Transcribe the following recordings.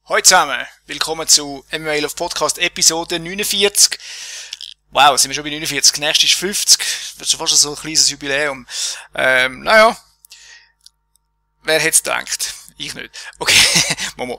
Hallo zusammen, willkommen zu MMA Love Podcast Episode 49. Wow, sind wir schon bei 49, nächstes ist 50, das ist fast so ein kleines Jubiläum. Naja, wer hätte es gedacht? Ich nicht. Okay, Momo.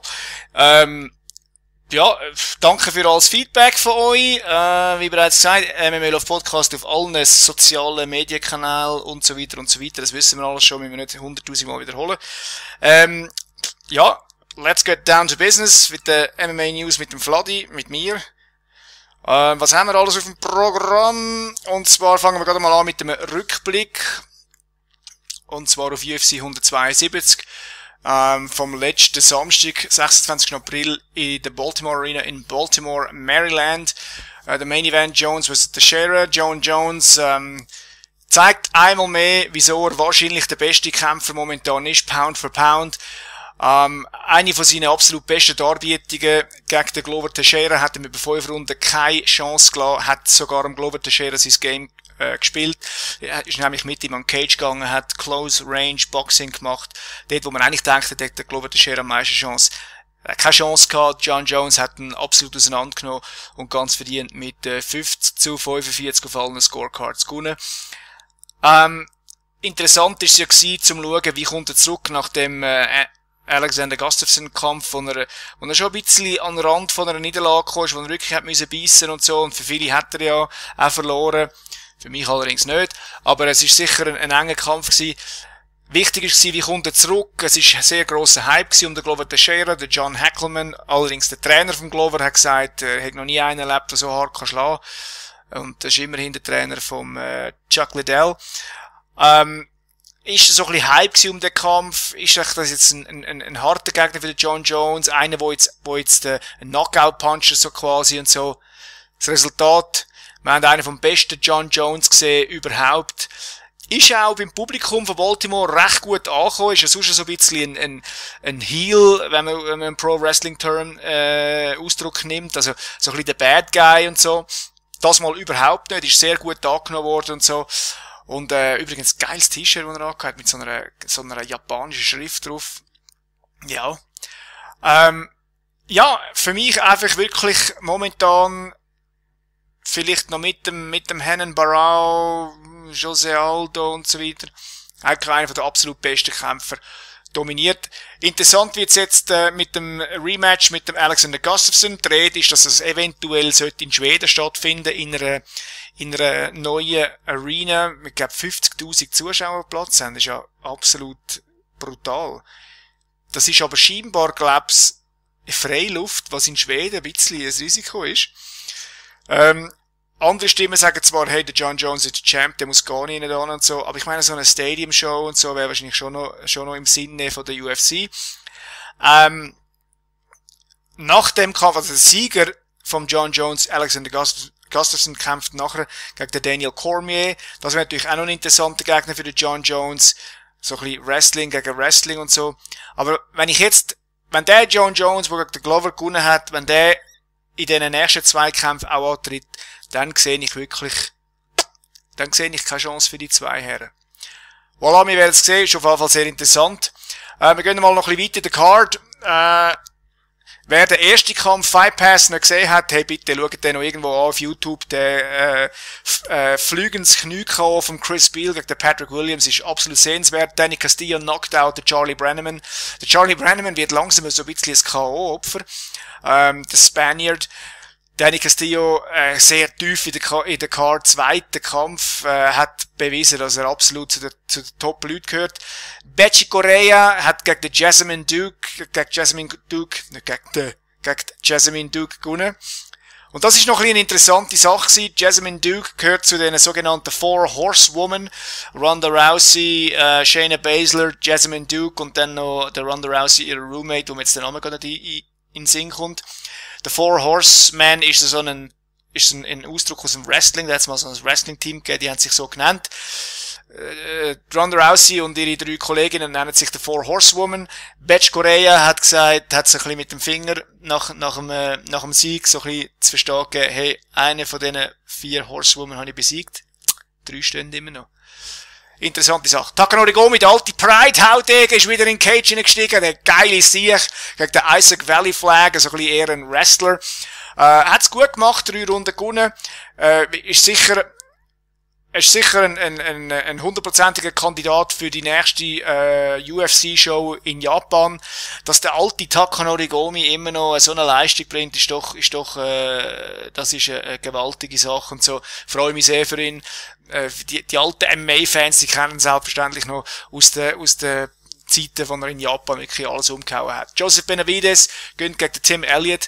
Ja, danke für alles Feedback von euch. Wie bereits gesagt, MMA Love Podcast auf allen sozialen Medienkanälen und so weiter und so weiter. Das wissen wir alles schon, müssen wir nicht 100.000 Mal wiederholen. Ja, let's get down to business mit der MMA News mit dem Vladi, mit mir. Was haben wir alles auf dem Programm? Und zwar fangen wir gerade mal an mit dem Rückblick. Und zwar auf UFC 172. Vom letzten Samstag, 26. April, in der Baltimore Arena in Baltimore, Maryland. Der Main Event Jones vs. Teixeira. Jon Jones zeigt einmal mehr, wieso er wahrscheinlich der beste Kämpfer momentan ist, Pound for Pound. Eine von seinen absolut besten Darbietungen gegen den Glover Teixeira hat ihm über 5 Runden keine Chance gelassen, hat sogar am Glover Teixeira sein Game gespielt. Er ist nämlich mit ihm an Cage gegangen, hat Close Range Boxing gemacht. Dort, wo man eigentlich denkt, hat der Glover Teixeira am meisten Chance. Er hat keine Chance gehabt. Jon Jones hat ihn absolut auseinandergenommen und ganz verdient mit 50-45 auf allen Scorecards gewonnen. Interessant ist es ja gewesen, zum schauen, wie kommt er zurück nach dem Alexander Gustafsson-Kampf, wo er schon ein bisschen an den Rand von einer Niederlage kam, wo er wirklich hat müssen beißen und so, und für viele hat er ja auch verloren. Für mich allerdings nicht. Aber es ist sicher ein enger Kampf gewesen. Wichtig war, wie kommt er zurück. Es ist ein sehr grosser Hype gewesen um den Glover Teixeira, der John Hackleman. Allerdings der Trainer vom Glover hat gesagt, er hat noch nie einen erlebt, der so hart kann schlagen. Und das ist immerhin der Trainer vom Chuck Liddell. Ist so ein bisschen Hype gewesen um den Kampf? Ist das jetzt ein harter Gegner für den Jon Jones? Einer, wo jetzt ein Knockout-Puncher so quasi und so. Das Resultat: wir haben einen vom besten Jon Jones gesehen überhaupt. Ist auch beim Publikum von Baltimore recht gut angekommen. Ist ja sonst so ein bisschen ein Heel, wenn man einen Pro-Wrestling-Term, Ausdruck nimmt. Also, so ein bisschen der Bad Guy und so. Das mal überhaupt nicht. Ist sehr gut angenommen worden und so. Und, übrigens, geiles T-Shirt, das er angehabt mit so einer japanischen Schrift drauf. Ja. Ja, für mich einfach wirklich momentan vielleicht noch mit dem Henan Barao, Jose Aldo und so weiter. Eigentlich einer der absolut besten Kämpfer. Dominiert. Interessant wird's jetzt mit dem Rematch mit dem Alexander Gustafsson. Die Rede ist, dass es eventuell in Schweden stattfinden, in einer neuen Arena mit, glaube 50.000 Zuschauerplatz haben. Das ist ja absolut brutal. Das ist aber scheinbar, glaub's, Freiluft, was in Schweden ein bisschen ein Risiko ist. Andere Stimmen sagen zwar, hey, der Jon Jones ist der Champ, der muss gar nicht da und so, aber ich meine, so eine Stadium-Show und so wäre wahrscheinlich schon noch im Sinne von der UFC. Nach dem Kampf, also der Sieger vom Jon Jones, Alexander Gustafsson, kämpft nachher gegen den Daniel Cormier. Das wäre natürlich auch noch ein interessanter Gegner für den Jon Jones. So ein bisschen Wrestling gegen Wrestling und so. Aber wenn der Jon Jones, der gegen den Glover gewonnen hat, wenn der in den nächsten 2 Kämpfen auch antritt, dann sehe ich keine Chance für die 2 Herren. Voilà, wir werden es sehen, ist auf jeden Fall sehr interessant. Wir gehen mal noch ein bisschen weiter in der Card. Wer den ersten Kampf Fight Pass noch gesehen hat, hey, bitte schaut den noch irgendwo an auf YouTube. Der flügendes Knie-KO von Chris Beal gegen den Patrick Williams ist absolut sehenswert. Danny Castillo knockt out den Charlie Brenneman. Der Charlie Brenneman wird langsam so ein bisschen ein K.O.-Opfer. Der Spaniard. Danny Castillo, sehr tief in der Card, zweiter Kampf, hat bewiesen, dass er absolut zu den Top-Leuten gehört. Betchy Correa hat gegen Jessamine Duke gewonnen. Und das ist noch eine interessante Sache gewesen. Jessamine Duke gehört zu den sogenannten Four Horsewomen. Ronda Rousey, Shayna Baszler, Jessamine Duke und dann noch der Ronda Rousey, ihre Roommate, wo mir jetzt der Name gar nicht in den Sinn kommt. Der Four Horsemen ist so ein Ausdruck aus dem Wrestling. Da hat es mal so ein Wrestling-Team gegeben, die haben sich so genannt. Ronda Rousey und ihre 3 Kolleginnen nennen sich der Four Horsewomen. Betchy Correa hat gesagt, hat sich ein bisschen mit dem Finger nach dem Sieg so ein bisschen zu verstehen gegeben, hey, eine von diesen 4 Horsewomen habe ich besiegt. 3 stehen immer noch. interessante Sache. Takanori Gomi, der alte Pride-Hautdegen, ist wieder in den Cage hineingestiegen, der geile Sieg gegen den Isaac Valley Flag, also ein bisschen eher ein Wrestler. Hat's gut gemacht, 3 Runden gewonnen, ist sicher ein hundertprozentiger Kandidat für die nächste UFC-Show in Japan. Dass der alte Takanori Gomi immer noch so eine Leistung bringt, das ist eine gewaltige Sache und so. Freue mich sehr für ihn. Die alten MMA-Fans, die kennen selbstverständlich noch aus den Zeiten, wo er in Japan wirklich alles umgehauen hat. Joseph Benavides gönnt gegen Tim Elliott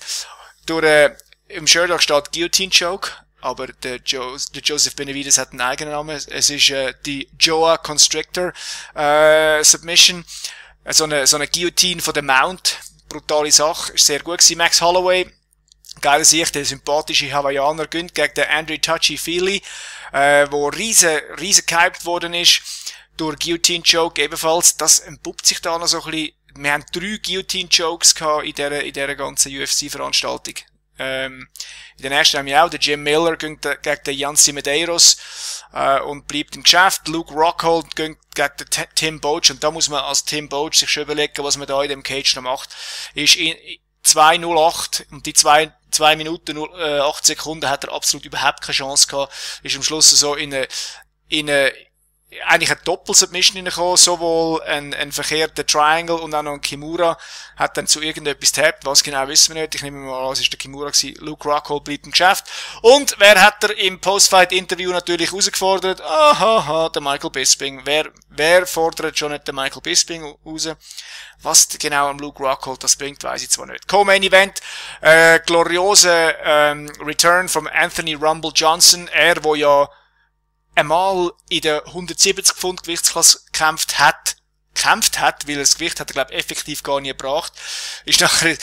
im Sherlock steht Guillotine Choke. Aber der Joseph Benavides hat einen eigenen Namen. Es ist die Joa Constrictor Submission. So eine Guillotine von der Mount. Brutale Sache. Ist sehr gut gewesen. Max Holloway, geiler Sicht, der sympathische Hawaiianer, gönnt gegen den Andrew Touchy-Feely, wo riesen gehypt worden ist. Durch Guillotine Choke ebenfalls. Das entpuppt sich da noch so ein bisschen. Wir haben 3 Guillotine Chokes gehabt in dieser ganzen UFC-Veranstaltung. In den ersten haben wir auch, der Jim Miller gegen den Yancy Medeiros, und bleibt im Geschäft. Luke Rockhold gegen den Tim Boetsch, und da muss man als Tim Boetsch sich schon überlegen, was man da in dem Cage noch macht. Ist in 2:08 und die 2 Minuten 8 Sekunden hat er absolut überhaupt keine Chance gehabt. Ist am Schluss so in eigentlich eine Doppelsubmission hineingekommen, sowohl ein verkehrter Triangle und auch noch ein Kimura, hat dann zu irgendetwas getappt, was genau wissen wir nicht, ich nehme mal an, es ist der Kimura gewesen. Luke Rockhold bleibt im Geschäft. Und wer hat er im Post-Fight-Interview natürlich herausgefordert? Aha, der Michael Bisping. Wer fordert schon nicht den Michael Bisping raus? Was genau am Luke Rockhold das bringt, weiss ich zwar nicht. Co-Main Event, gloriose Return von Anthony Rumble Johnson, wo ja einmal in der 170 Pfund Gewichtsklasse gekämpft hat, weil das Gewicht hat er, glaube ich, effektiv gar nie gebracht, ist nachher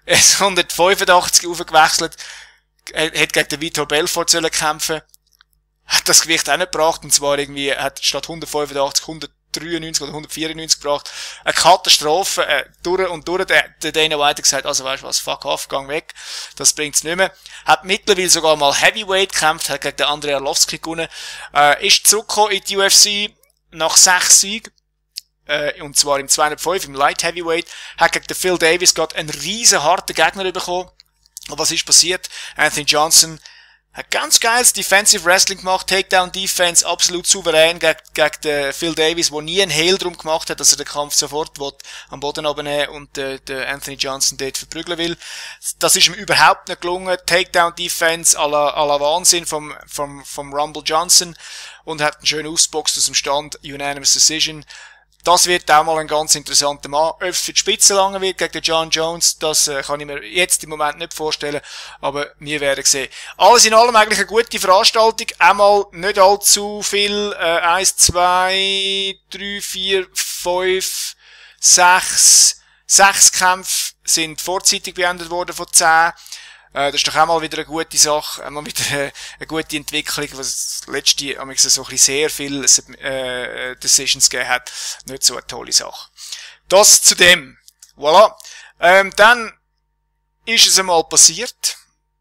185 aufgewechselt, hat gegen den Vitor Belfort sollen kämpfen, hat das Gewicht auch nicht gebracht, und zwar irgendwie, hat statt 185 193 oder 194 gebracht. Eine Katastrophe, durch und durch. Der Dana White hat gesagt, also weißt du was, fuck off, gang weg. Das bringt's nicht mehr. Hat mittlerweile sogar mal Heavyweight gekämpft, hat gegen den Andrei Arlovski gewonnen. Ist zurückgekommen in die UFC nach 6 Siegen. Und zwar im 205, im Light Heavyweight. Hat gegen den Phil Davis gerade einen riesen harten Gegner bekommen. Und was ist passiert? Anthony Johnson hat ganz geiles Defensive Wrestling gemacht, Takedown Defense, absolut souverän gegen den Phil Davis, der nie einen Hehl drum gemacht hat, dass er den Kampf sofort am Boden abnehmen und der Anthony Johnson dort verprügeln will. Das ist ihm überhaupt nicht gelungen. Takedown Defense à la Wahnsinn vom Rumble Johnson, und hat einen schönen ausgeboxt aus dem Stand, Unanimous Decision. Das wird auch mal ein ganz interessanter Mann. Ob es für die Spitze lange wird gegen den John Jones, das kann ich mir jetzt im Moment nicht vorstellen, aber wir werden sehen. Alles in allem eigentlich eine gute Veranstaltung. Einmal nicht allzu viel. 1, 2, 3, 4, 5, 6. 6 Kämpfe sind vorzeitig beendet worden von 10. Das ist doch auch mal wieder eine gute Sache, einmal wieder eine gute Entwicklung, was das letzte so ein bisschen sehr viel Decisions gegeben hat. Nicht so eine tolle Sache. Das zu dem. Voilà. Dann ist es einmal passiert.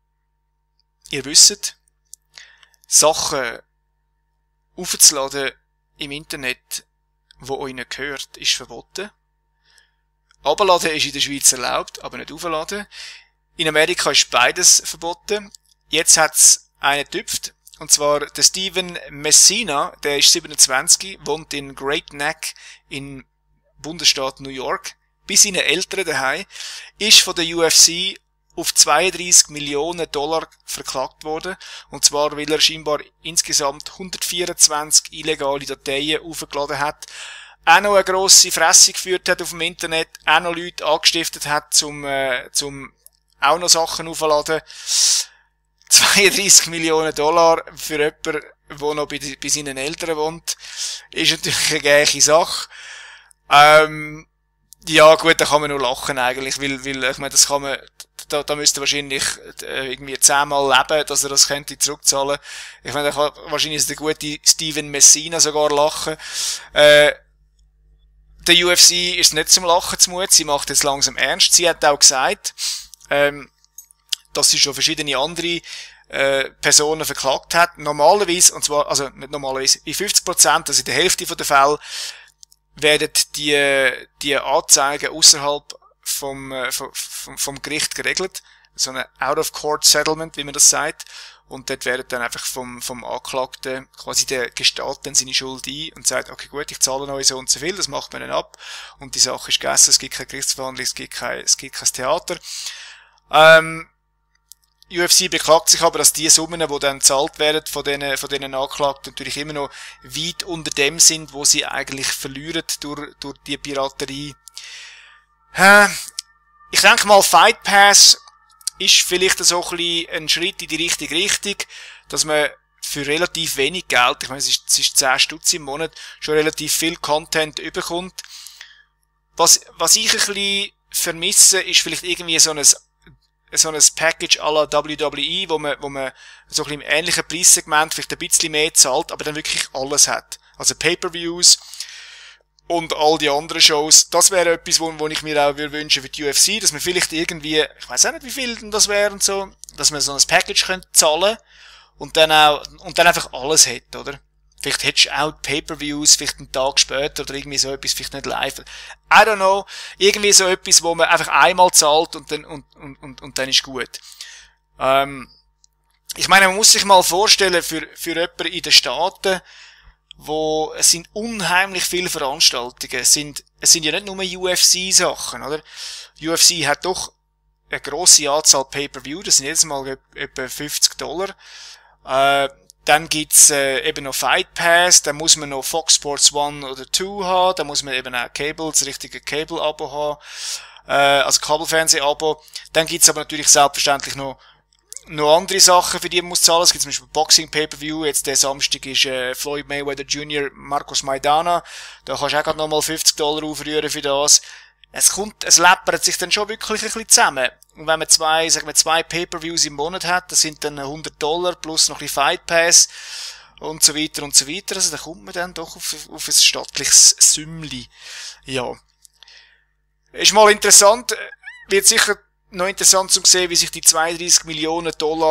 Ihr wisst, Sachen aufzuladen im Internet, wo euch nicht gehört, ist verboten. Abladen ist in der Schweiz erlaubt, aber nicht aufladen. In Amerika ist beides verboten. Jetzt hat's einen getüpft. Und zwar der Steven Messina, der ist 27, wohnt in Great Neck im Bundesstaat New York. Bei seinen Eltern daheim, ist von der UFC auf $32 Millionen verklagt worden. Und zwar, weil er scheinbar insgesamt 124 illegale Dateien aufgeladen hat. Auch noch eine grosse Fresse geführt hat auf dem Internet. Auch noch Leute angestiftet hat, zum auch noch Sachen aufladen. $32 Millionen für jemanden, der noch bei seinen Eltern wohnt, ist natürlich eine gleiche Sache. Ja gut, da kann man nur lachen eigentlich, weil ich meine, das kann man, da müsste wahrscheinlich irgendwie 10-mal leben, dass er das könnte zurückzahlen. Ich meine, da kann wahrscheinlich der gute Steven Messina sogar lachen. Der UFC ist nicht zum Lachen zumute, sie macht jetzt langsam ernst. Sie hat auch gesagt, dass sie schon verschiedene andere Personen verklagt hat. Normalerweise, und zwar, also nicht normalerweise, in 50%, also in der Hälfte der Fälle, werden die Anzeigen außerhalb vom Gericht geregelt. So eine Out-of-Court-Settlement, wie man das sagt. Und dort werden dann einfach vom Anklagten, quasi der gesteht dann seine Schuld ein und sagt, okay gut, ich zahle euch so und so viel, das macht man dann ab. Und die Sache ist gegessen, es gibt keine Gerichtsverhandlung, es gibt kein Theater. UFC beklagt sich aber, dass die Summen, die dann gezahlt werden von diesen Anklagten, natürlich immer noch weit unter dem sind, wo sie eigentlich verlieren durch die Piraterie. Ich denke mal, Fight Pass ist vielleicht so ein bisschen ein Schritt in die richtige Richtung, dass man für relativ wenig Geld, ich meine, es ist 10 Stutz im Monat, schon relativ viel Content überkommt. Was ich ein bisschen vermisse, ist vielleicht irgendwie so ein Package à la WWE, wo man so ein bisschen im ähnlichen Preissegment vielleicht ein bisschen mehr zahlt, aber dann wirklich alles hat. Also Pay-Per-Views und all die anderen Shows. Das wäre etwas, wo ich mir auch wünschen für die UFC, dass man vielleicht irgendwie, ich weiß auch nicht, wie viel denn das wäre und so, dass man so ein Package könnte zahlen und dann einfach alles hätte, oder? Vielleicht hättest du auch Pay-Per-Views, vielleicht einen Tag später oder irgendwie so etwas, vielleicht nicht live. I don't know. Irgendwie so etwas, wo man einfach einmal zahlt und dann ist gut. Ich meine, man muss sich mal vorstellen, für jemanden in den Staaten, es sind unheimlich viele Veranstaltungen. Es sind ja nicht nur UFC-Sachen, oder? UFC hat doch eine grosse Anzahl Pay-Per-View, das sind jedes Mal etwa $50. Dann gibt's eben noch Fight Pass, dann muss man noch Fox Sports 1 oder 2 haben, dann muss man eben auch das richtige Cable-Abo haben, also Kabelfernseh-Abo. Dann gibt's aber natürlich selbstverständlich noch andere Sachen, für die man muss zahlen. Es gibt zum Beispiel Boxing Pay-Per-View, jetzt der Samstag ist Floyd Mayweather Jr. Marcos Maidana, da kannst du auch gerade nochmal $50 aufrühren für das. Es läppert sich dann schon wirklich ein bisschen zusammen. Und wenn man zwei Pay-Per-Views im Monat hat, das sind dann $100 plus noch ein bisschen Fight Pass und so weiter und so weiter. Also da kommt man dann doch auf ein stattliches Sümmli. Ja. Ist mal interessant, wird sicher noch interessant zu sehen, wie sich die $32 Millionen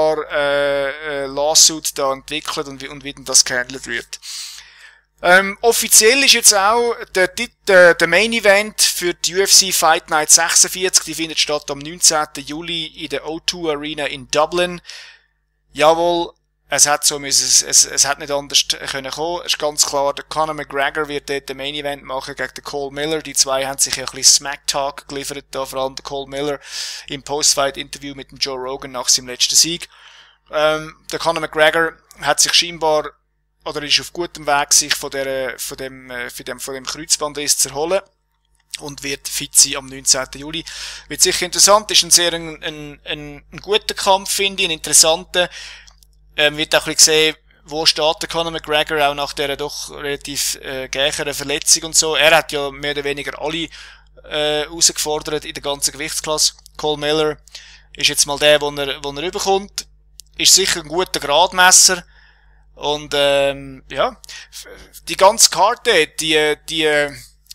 Lawsuit da entwickelt und wie denn das gehandelt wird. Offiziell ist jetzt auch der Main Event für die UFC Fight Night 46, die findet statt am 19. Juli in der O2 Arena in Dublin. Jawohl, es hat nicht anders können kommen. Es ist ganz klar, der Conor McGregor wird dort den Main Event machen gegen den Cole Miller. Die zwei haben sich ja ein bisschen Smack-Talk geliefert, da vor allem der Cole Miller im Post-Fight-Interview mit dem Joe Rogan nach seinem letzten Sieg. Der Conor McGregor hat sich scheinbar oder ist auf gutem Weg, sich von dem Kreuzbandriss zu erholen und wird fit sein am 19. Juli. Wird sicher interessant, ist ein sehr ein guter Kampf, finde ich, ein interessanter. Wird auch ein bisschen gesehen, wo steht der Conor McGregor auch nach dieser doch relativ gächeren Verletzung und so. Er hat ja mehr oder weniger alle herausgefordert in der ganzen Gewichtsklasse. Cole Miller ist jetzt mal der, wo er überkommt. Ist sicher ein guter Gradmesser. Und ja, die ganze Karte, die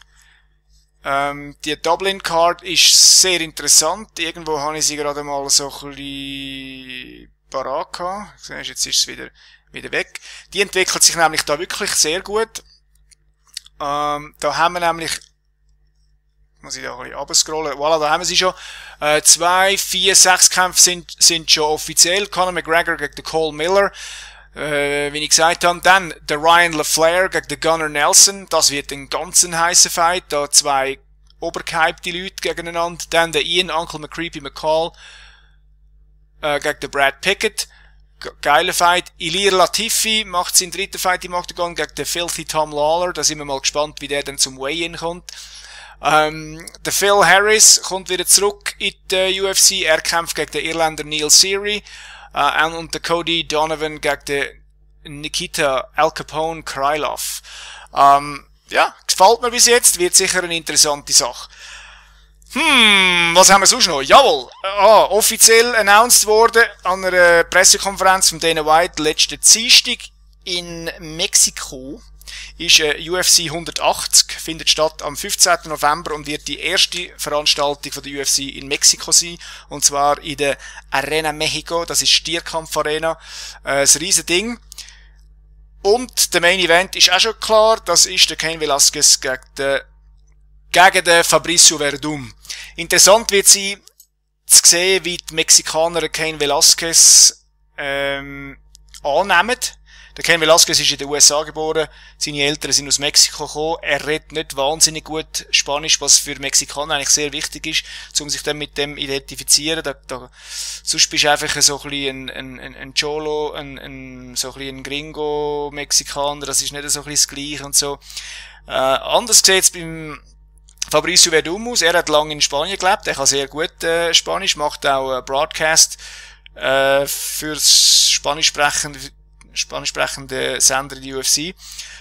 Dublin Card ist sehr interessant. Irgendwo habe ich sie gerade mal so ein bisschen parat gehabt. Jetzt ist es wieder weg. Die entwickelt sich nämlich da wirklich sehr gut. Da haben wir nämlich, muss ich da ein bisschen runterscrollen. Voilà, da haben wir sie schon. 2, 4, 6 Kämpfe sind schon offiziell. Conor McGregor gegen den Cole Miller. Wie ich gesagt habe, dann der Ryan LaFleur gegen den Gunnar Nelson. Das wird ein ganz heißer Fight. Da zwei obergehypte Leute gegeneinander. Dann der Ian Uncle McCreepy McCall gegen den Brad Pickett. Geiler Fight. Ilir Latifi macht seinen dritten Fight im Octagon gegen den Filthy Tom Lawler. Da sind wir mal gespannt, wie der dann zum Weigh-In kommt. Der Phil Harris kommt wieder zurück in die UFC. Er kämpft gegen den Irländer Neil Seery. Und der Cody Donovan gegen den Nikita Al Capone Krylov. Ja, gefällt mir bis jetzt, wird sicher eine interessante Sache. Was haben wir sonst noch? Jawohl, offiziell announced worden an einer Pressekonferenz von Dana White letzten Dienstag in Mexiko. ist UFC 180, findet statt am 15. November und wird die erste Veranstaltung von der UFC in Mexiko sein, und zwar in der Arena Mexico, das ist Stierkampf-Arena, ein riesen Ding. Und der Main Event ist auch schon klar, das ist der Cain Velasquez gegen den Fabricio Verdum. Interessant wird sein, zu sehen, wie die Mexikaner Cain Velasquez annehmen. Der Cain Velasquez ist in den USA geboren, seine Eltern sind aus Mexiko gekommen, er redet nicht wahnsinnig gut Spanisch, was für Mexikaner eigentlich sehr wichtig ist, um sich dann mit dem identifizieren. Sonst bist du einfach so ein bisschen ein Cholo, so ein bisschen ein Gringo-Mexikaner, das ist nicht so ein bisschen das Gleiche und so. Anders sieht's beim Fabricio Verdum aus, er hat lange in Spanien gelebt, er kann sehr gut Spanisch, macht auch Broadcast fürs spanisch sprechende Sender in der UFC.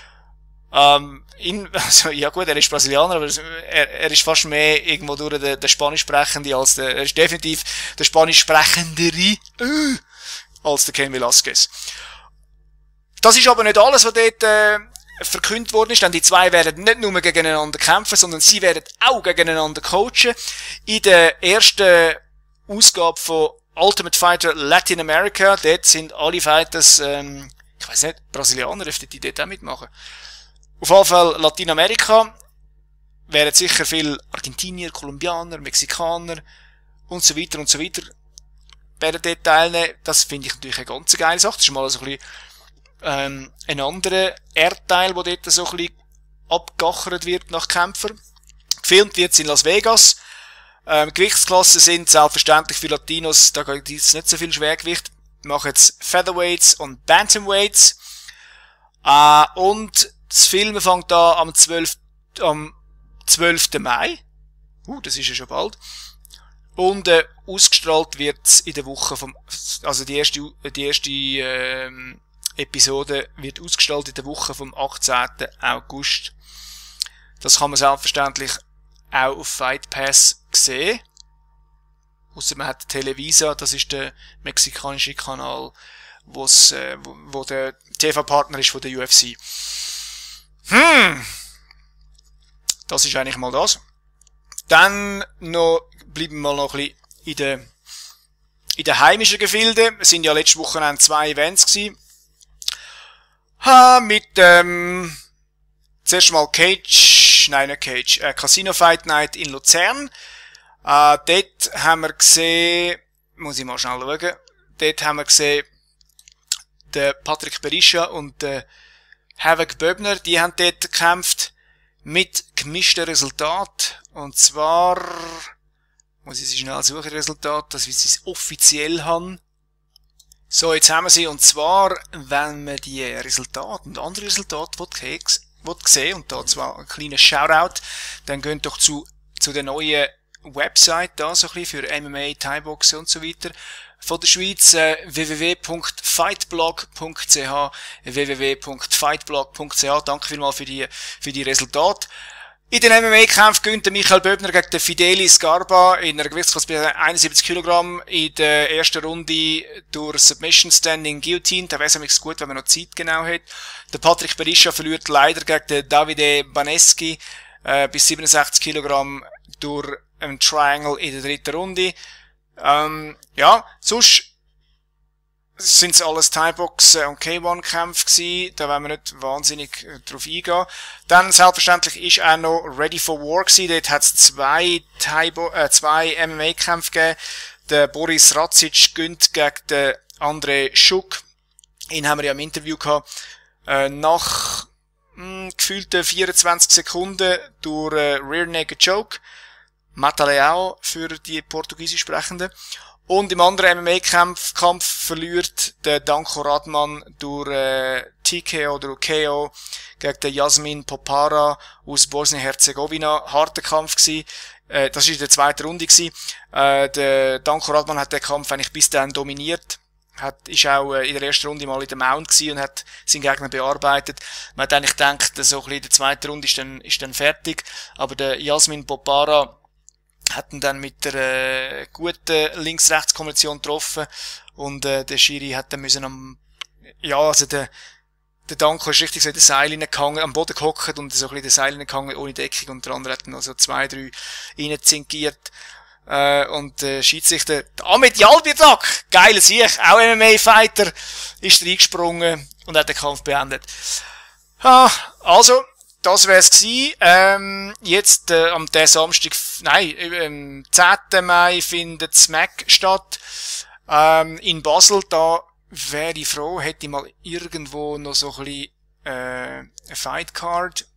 Also, ja gut, er ist Brasilianer, aber er ist fast mehr irgendwo durch der Spanisch sprechende als er ist definitiv der Spanisch sprechendere als der Cain Velasquez. Das ist aber nicht alles, was dort verkündet worden ist, denn die zwei werden nicht nur gegeneinander kämpfen, sondern sie werden auch gegeneinander coachen. In der ersten Ausgabe von Ultimate Fighter Latin America, dort sind alle Fighters, ich weiss nicht, Brasilianer dürften die dort auch mitmachen. Auf jeden Fall Lateinamerika, werden sicher viel Argentinier, Kolumbianer, Mexikaner und so weiter, werden dort teilnehmen. Das finde ich natürlich eine ganz geile Sache. Das ist mal so ein bisschen, ein anderer Erdteil, wo dort so ein bisschen abgachert wird nach Kämpfern. Gefilmt wird es in Las Vegas. Gewichtsklassen sind selbstverständlich für Latinos, da gibt es nicht so viel Schwergewicht. Wir machen jetzt Featherweights und Bantamweights. Und das Filmen fängt an am 12. Mai. Das ist ja schon bald. Und ausgestrahlt wird's in der Woche also die erste Episode wird ausgestrahlt in der Woche vom 18. August. Das kann man selbstverständlich auch auf Fight Pass sehen. Ausser man hat Televisa, das ist der mexikanische Kanal, wo der TV-Partner ist von der UFC. Das ist eigentlich mal das. Dann bleiben wir noch ein bisschen in den heimischen Gefilden. Es sind ja letzte Woche 2 Events gewesen. Mit zuerst mal Casino Fight Night in Luzern. Dort haben wir gesehen, muss ich mal schnell schauen, dort haben wir gesehen, der Patrick Berisha und der Havoc Böbner, die haben dort gekämpft mit gemischten Resultat. Und zwar, muss ich sie schnell suchen, Resultat, dass wir sie offiziell haben. So, jetzt haben wir sie, und zwar, wenn man die Resultate und andere Resultate sehen, und da zwar ein kleiner Shoutout, dann geht doch zu der neuen Website da, so ein bisschen für MMA, Thai-Boxen und so weiter, von der Schweiz, www.fightblog.ch, www.fightblog.ch, danke vielmals für die Resultate. In den MMA-Kämpfen gewinnt der Michael Böbner gegen den Fidelis Garba in einer Gewichtsklasse bei 71 Kilogramm in der ersten Runde durch Submission Standing Guillotine. Da wäre es gut, wenn man noch Zeit genau hat. Der Patrick Berisha verliert leider gegen den Davide Baneski bis 67 Kilogramm durch einen Triangle in der dritten Runde. Ja, sonst sind es alles Thai-Boxen und K1-Kämpfe gewesen. Da wollen wir nicht wahnsinnig drauf eingehen. Dann, selbstverständlich, ist auch noch Ready for War gewesen. Dort hat es zwei MMA-Kämpfe gegeben. Der Boris Racic gönnt gegen den André Schuk. Ihn haben wir ja im Interview gehabt. Nach gefühlten 24 Sekunden durch Rear Naked Choke. Mataleao für die Portugiesisch Sprechenden. Und im anderen MMA-Kampf verliert der Danko Radman durch TKO oder KO gegen den Jasmin Popara aus Bosnien-Herzegowina. Harter Kampf gewesen. Das war in der zweiten Runde gewesen. Der Danko Radman hat den Kampf eigentlich bis dahin dominiert. Ist auch in der ersten Runde mal in der Mount gewesen und hat seinen Gegner bearbeitet. Man hat eigentlich gedacht, so ein bisschen in der zweiten Runde ist dann fertig. Aber der Jasmin Popara hat ihn dann mit der guten Links-Rechts-Kombination getroffen und der Schiri hat dann müssen der der Danko ist richtig so in den Seilen gehangen, am Boden gehockt und so ein bisschen in den Seilen gehangen, ohne Deckung, und der andere hat noch so 2, 3 reinzinkiert. Und Schiedsrichter, Ahmed Yalbirdak, geiler Sieg, auch MMA-Fighter, ist reingesprungen und hat den Kampf beendet. Also, das wär's gewesen. Jetzt am der Samstag, am 10. Mai findet SMAC statt. In Basel, da wäre ich froh, hätte ich mal irgendwo noch so ein bisschen eine Fightcard.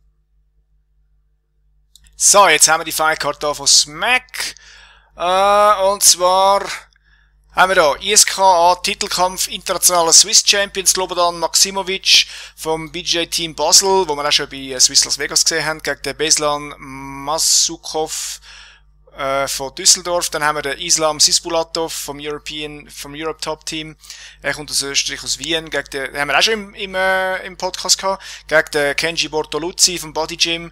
So, jetzt haben wir die Fightcard da von SMAC. Und zwar haben wir da ISKA Titelkampf internationaler Swiss Champion Slobodan Maximovic vom BJ Team Basel, wo wir auch schon bei Swiss Las Vegas gesehen haben, gegen den Beslan Masukov von Düsseldorf. Dann haben wir den Islam Sisbulatov vom Europe Top Team. Er kommt aus Österreich, aus Wien. Gegen den haben wir auch schon im Podcast gehabt. Gegen den Kenji Bortoluzzi vom Body Gym.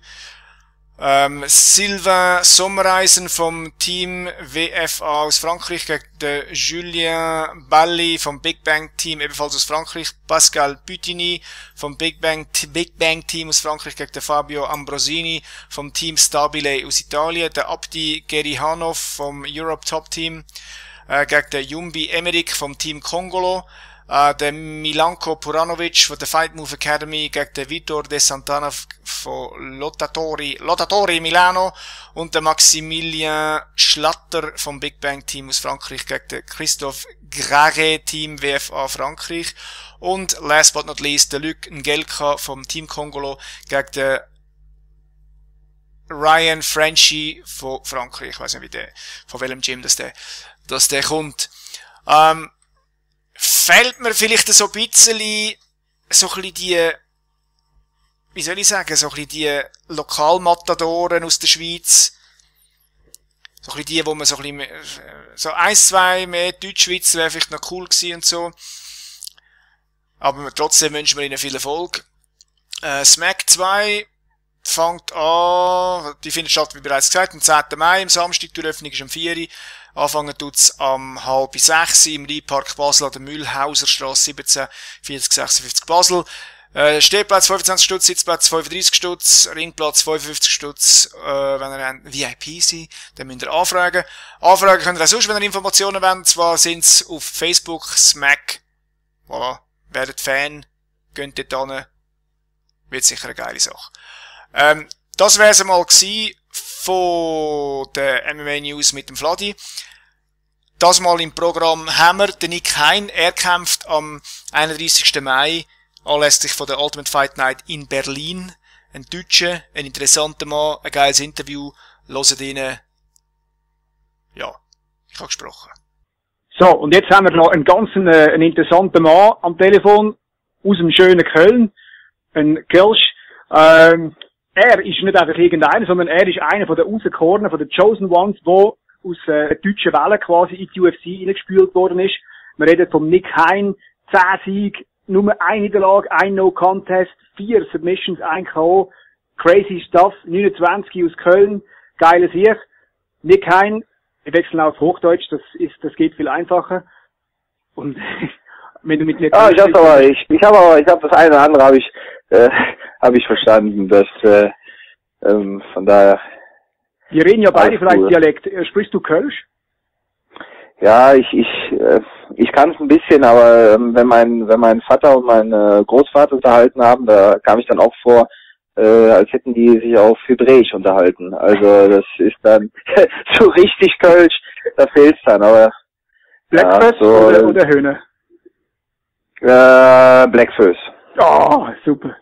Sylvain Sommereisen vom Team WFA aus Frankreich gegen den Julien Balli vom Big Bang Team, ebenfalls aus Frankreich. Pascal Butini vom Big Bang Team aus Frankreich gegen den Fabio Ambrosini vom Team Stabile aus Italien. Der Abdi Gerihanov vom Europe Top Team gegen den Jumbi Emerick vom Team Congolo. Der Milanko Puranovic von der Fight Move Academy gegen den Vitor De Santana von Lottatori Milano und der Maximilien Schlatter vom Big Bang Team aus Frankreich gegen den Christophe Grage Team WFA Frankreich und last but not least der Luc Ngelka vom Team Congolo gegen den Ryan Frenchy von Frankreich. Ich weiss nicht, von welchem Gym dass der kommt. Fällt mir vielleicht so ein bisschen die, wie soll ich sagen, so ein bisschen die Lokalmatadoren aus der Schweiz, so ein bisschen die, wo man so ein bisschen, so 1, 2 mehr Deutschschweizer wäre vielleicht noch cool gewesen und so. Aber trotzdem wünschen wir ihnen viel Erfolg. SMAC 2 fängt an, die findet statt, wie bereits gesagt, am 10. Mai, am Samstag, die Eröffnung ist am 4 Uhr. Anfangen tut's am 5:30 im Rheinpark Basel an der Mühlhauser Strasse 17 40 56 Basel. Stehplatz 25 Stutz, Sitzplatz 35 Stutz, Ringplatz 55 Stutz. Wenn ihr ein VIP seid, dann müsst ihr anfragen. Anfragen könnt ihr auch sonst, wenn ihr Informationen wollt. Zwar sind's auf Facebook, SMAC. Voilà. Werdet Fan. Geht dort hin. Wird sicher eine geile Sache. Das wär's einmal gewesen von der MMA News mit dem Vladi. Das mal im Programm haben wir den Nick Hein. Er kämpft am 31. Mai anlässlich von der Ultimate Fight Night in Berlin. Ein Deutscher, ein interessanter Mann, ein geiles Interview. Hört rein. Ja, ich habe gesprochen. So, und jetzt haben wir noch einen interessanten Mann am Telefon aus dem schönen Köln. Ein Kölsch. Er ist nicht einfach irgendeiner, sondern er ist einer von den Auserkorenen, von den Chosen Ones, wo aus der deutschen Welle quasi in die UFC hineingespült worden ist. Wir reden vom Nick Hein, 10 Sieg, nur 1 Niederlage, 1 No Contest, 4 Submissions, 1 KO, crazy stuff, 29 aus Köln, geile Sieg. Nick Hein, wir wechseln auf Hochdeutsch, das geht viel einfacher. Und wenn du mit mir... Ich habe das eine oder andere habe ich verstanden, dass von daher. Wir reden ja beide vielleicht Dialekt. Sprichst du Kölsch? Ja, ich kann es ein bisschen, aber wenn mein Vater und mein Großvater unterhalten haben, da kam ich dann auch vor, als hätten die sich auf Hebräisch unterhalten. Also das ist dann so richtig Kölsch, da fehlt's dann, aber Blackfist ja, so, oder Höhne? Blackfist. Oh, super.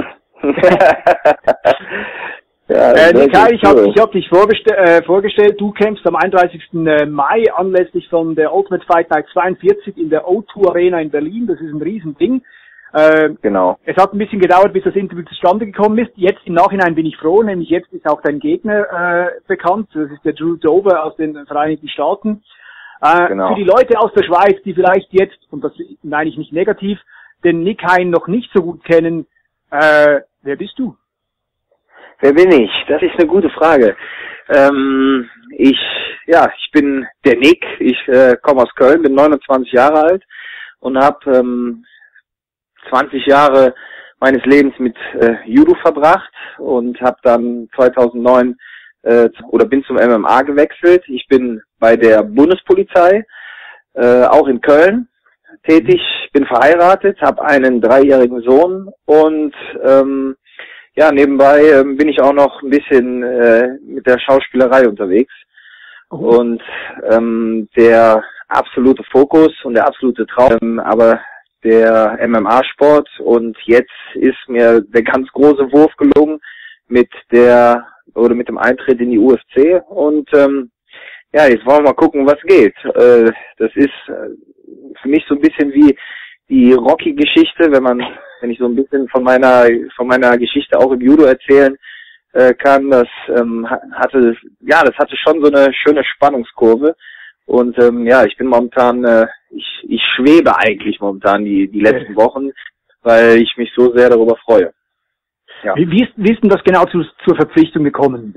Ja, Nikai, ich hab dich vorgestellt, du kämpfst am 31. Mai anlässlich von der Ultimate Fight Night 42 in der O2 Arena in Berlin. Das ist ein Riesending. Genau. Es hat ein bisschen gedauert, bis das Interview zustande gekommen ist. Jetzt im Nachhinein bin ich froh, nämlich jetzt ist auch dein Gegner bekannt. Das ist der Drew Dober aus den Vereinigten Staaten. Genau. Für die Leute aus der Schweiz, die vielleicht jetzt, und das meine ich nicht negativ, den Nick Hein noch nicht so gut kennen, wer bist du? Wer bin ich? Das ist eine gute Frage. Ich bin der Nick. Ich komme aus Köln, bin 29 Jahre alt und habe 20 Jahre meines Lebens mit Judo verbracht und habe dann 2009 oder bin zum MMA gewechselt. Ich bin bei der Bundespolizei, auch in Köln, tätig, bin verheiratet, habe einen 3-jährigen Sohn und ja, nebenbei bin ich auch noch ein bisschen mit der Schauspielerei unterwegs. Und der absolute Fokus und der absolute Traum, aber der MMA-Sport, und jetzt ist mir der ganz große Wurf gelungen mit dem Eintritt in die UFC und ja, jetzt wollen wir mal gucken, was geht. Das ist für mich so ein bisschen wie die Rocky-Geschichte, wenn ich so ein bisschen von meiner Geschichte auch im Judo erzählen kann. Das hatte schon so eine schöne Spannungskurve. Und ja, ich bin momentan, ich schwebe eigentlich momentan die letzten Wochen, weil ich mich so sehr darüber freue. Ja. Wie ist denn das genau zur Verpflichtung gekommen?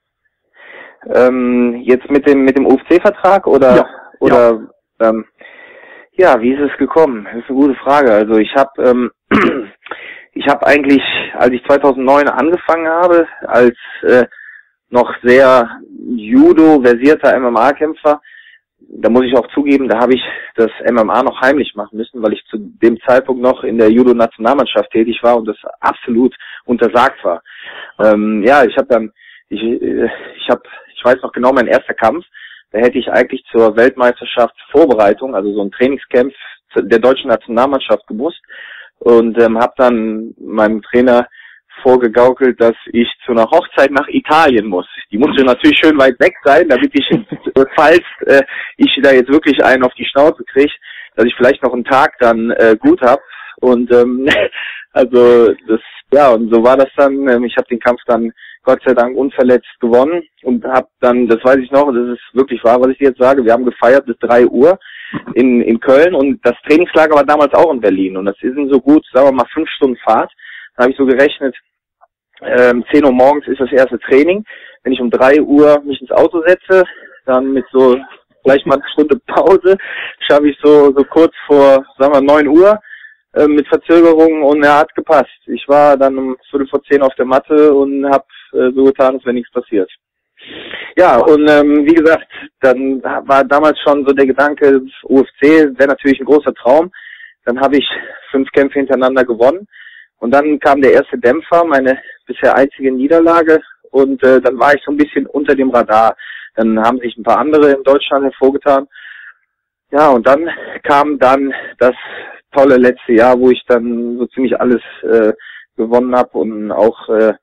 Jetzt mit dem UFC-Vertrag oder ja, wie ist es gekommen? Das ist eine gute Frage. Also ich habe eigentlich, als ich 2009 angefangen habe, als noch sehr Judo-versierter MMA-Kämpfer, da muss ich auch zugeben, da habe ich das MMA noch heimlich machen müssen, weil ich zu dem Zeitpunkt noch in der Judo-Nationalmannschaft tätig war und das absolut untersagt war. Ja, ich weiß noch genau, mein erster Kampf, da hätte ich eigentlich zur Weltmeisterschaftsvorbereitung, also so ein Trainingscamp der deutschen Nationalmannschaft gemusst und habe dann meinem Trainer vorgegaukelt, dass ich zu einer Hochzeit nach Italien muss. Die musste natürlich schön weit weg sein, damit ich, falls ich da jetzt wirklich einen auf die Schnauze kriege, dass ich vielleicht noch einen Tag dann gut hab. Und also das, ja, und so war das dann. Ich habe den Kampf dann Gott sei Dank unverletzt gewonnen und habe dann, das weiß ich noch, das ist wirklich wahr, was ich jetzt sage, wir haben gefeiert bis 3 Uhr in Köln und das Trainingslager war damals auch in Berlin und das ist so gut, sagen wir mal 5 Stunden Fahrt. Da habe ich so gerechnet, 10 Uhr morgens ist das erste Training. Wenn ich um 3 Uhr mich ins Auto setze, dann mit so gleich mal eine Stunde Pause, schaffe ich so kurz vor, sagen wir 9 Uhr, mit Verzögerung, und er hat gepasst. Ich war dann um 9:45 auf der Matte und habe so getan, als wenn nichts passiert. Ja, und wie gesagt, dann war damals schon so der Gedanke, UFC wäre natürlich ein großer Traum. Dann habe ich 5 Kämpfe hintereinander gewonnen. Und dann kam der erste Dämpfer, meine bisher einzige Niederlage, und dann war ich so ein bisschen unter dem Radar. Dann haben sich ein paar andere in Deutschland hervorgetan. Ja, und dann kam dann das tolle letzte Jahr, wo ich dann so ziemlich alles gewonnen habe und auch,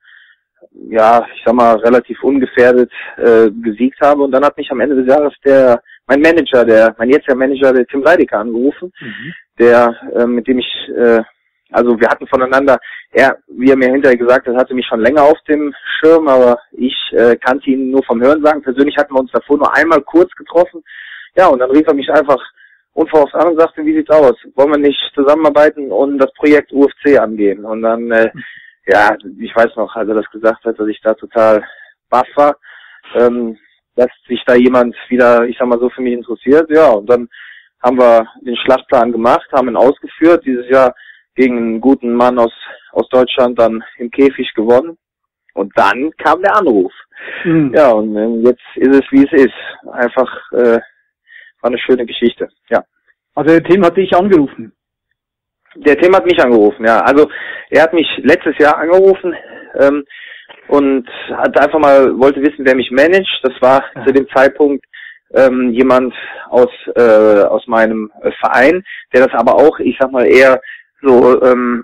ja, ich sag mal, relativ ungefährdet gesiegt habe. Und dann hat mich am Ende des Jahres mein jetziger Manager, der Tim Leidecker, angerufen, der, mit dem ich, also wir hatten voneinander, wie er mir hinterher gesagt hat, hatte mich schon länger auf dem Schirm, aber ich kannte ihn nur vom Hörensagen. Persönlich hatten wir uns davor nur einmal kurz getroffen. Ja, und dann rief er mich einfach unverhofft an und sagte, wie sieht's aus? Wollen wir nicht zusammenarbeiten und das Projekt UFC angehen? Und dann, ja, ich weiß noch, als er das gesagt hat, dass ich da total baff war, dass sich da jemand wieder, ich sag mal so, für mich interessiert. Ja, und dann haben wir den Schlachtplan gemacht, haben ihn ausgeführt, dieses Jahr gegen einen guten Mann aus Deutschland dann im Käfig gewonnen. Und dann kam der Anruf. Ja, und jetzt ist es, wie es ist. Einfach, war eine schöne Geschichte, ja. Also der Tim hat dich angerufen? Der Tim hat mich angerufen, ja. Also er hat mich letztes Jahr angerufen und hat einfach mal, wollte wissen, wer mich managt. Das war zu dem Zeitpunkt jemand aus meinem Verein, der das aber auch, ich sag mal, eher so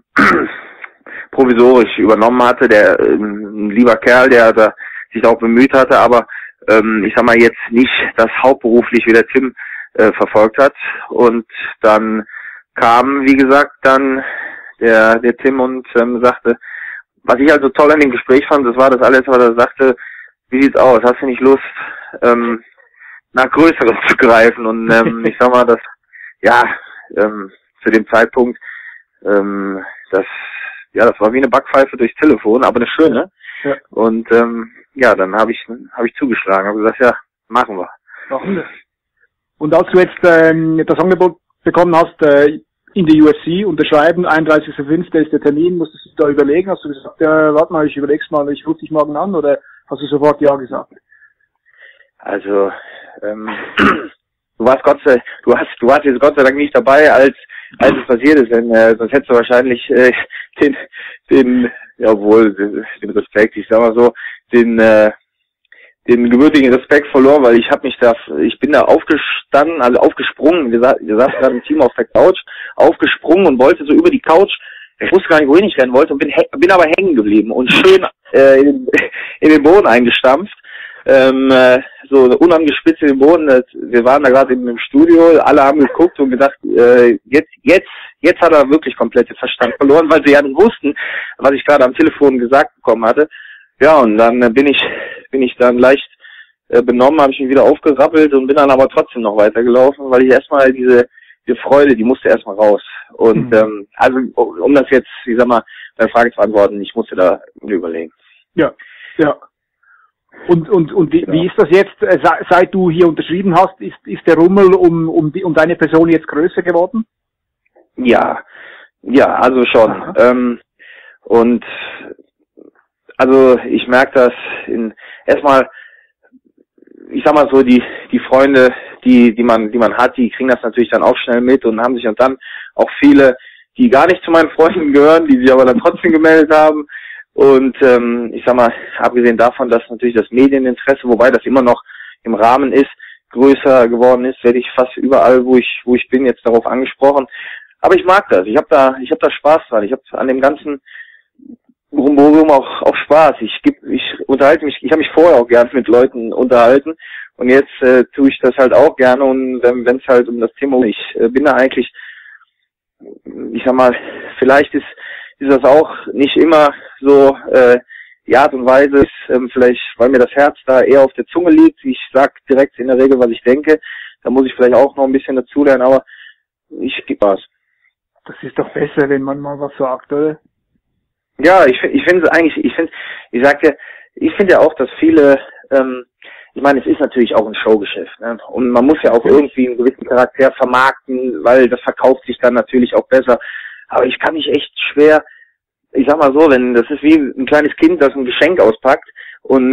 provisorisch übernommen hatte. Der ein lieber Kerl, der da sich auch bemüht hatte, aber ich sag mal jetzt nicht das hauptberuflich wie der Tim verfolgt hat. Und dann kam, wie gesagt, dann der Tim und sagte, was ich also toll an dem Gespräch fand, das war das alles, was er sagte, wie sieht's aus, hast du nicht Lust, nach Größerem zu greifen? Und ich sag mal, das, ja, zu dem Zeitpunkt, das war wie eine Backpfeife durchs Telefon, aber eine schöne. Ja. Und ja, dann habe ich zugeschlagen, habe gesagt, ja, machen wir. Und als du jetzt das Angebot bekommen hast, in der UFC unterschreiben, 31.05. ist der Termin, musstest du da überlegen, hast du gesagt, ja, warte mal, ich überleg's mal, ich rufe dich morgen an, oder hast du sofort ja gesagt? Also, du hast jetzt Gott sei Dank nicht dabei, als es passiert ist, denn sonst hättest du wahrscheinlich den Respekt, ich sag mal so, den gebürtigen Respekt verloren, weil ich bin da aufgestanden, also aufgesprungen, wir saßen gerade im Team auf der Couch, aufgesprungen und wollte so über die Couch, ich wusste gar nicht, wohin ich rennen wollte, und bin aber hängen geblieben und schön in den Boden eingestampft. So unangespitzt in den Boden. Wir waren da gerade im Studio, alle haben geguckt und gedacht, jetzt hat er wirklich komplett den Verstand verloren, weil sie ja wussten, was ich gerade am Telefon gesagt bekommen hatte. Ja, und dann bin ich dann leicht benommen, habe ich mich wieder aufgerappelt und bin dann aber trotzdem noch weitergelaufen, weil ich erstmal diese Freude, die musste erstmal raus. Und also um das jetzt, ich sag mal, deine Frage zu beantworten, ich musste da überlegen. Ja, ja. Und wie ist das jetzt, seit du hier unterschrieben hast, ist der Rummel um deine Person jetzt größer geworden? Ja, also schon. Und also ich merke das erstmal, ich sag mal so, die Freunde, die man hat, die kriegen das natürlich dann auch schnell mit und haben sich dann auch viele, die gar nicht zu meinen Freunden gehören, die sich aber dann trotzdem gemeldet haben. Und ich sag mal, abgesehen davon, dass natürlich das Medieninteresse, wobei das immer noch im Rahmen ist, größer geworden ist, werde ich fast überall, wo ich bin, jetzt darauf angesprochen. Aber ich mag das. Ich hab da Spaß dran. Ich habe an dem ganzen Brimborium auch Spaß. Ich unterhalte mich. Ich habe mich vorher auch gern mit Leuten unterhalten und jetzt tue ich das halt auch gerne. Und wenn es halt um das Thema, ich bin da eigentlich, ich sag mal, vielleicht ist das auch nicht immer so die Art und Weise ist, vielleicht, weil mir das Herz da eher auf der Zunge liegt. Ich sag direkt in der Regel, was ich denke. Da muss ich vielleicht auch noch ein bisschen dazulernen, aber ich gebe was. Das ist doch besser, wenn man mal was sagt, oder? Ja, ich finde es eigentlich, ich finde ja auch, dass viele, ich meine, es ist natürlich auch ein Showgeschäft, ne? Und man muss ja auch irgendwie einen gewissen Charakter vermarkten, weil das verkauft sich dann natürlich auch besser. Aber ich kann mich echt schwer, ich sag mal so, das ist wie ein kleines Kind, das ein Geschenk auspackt und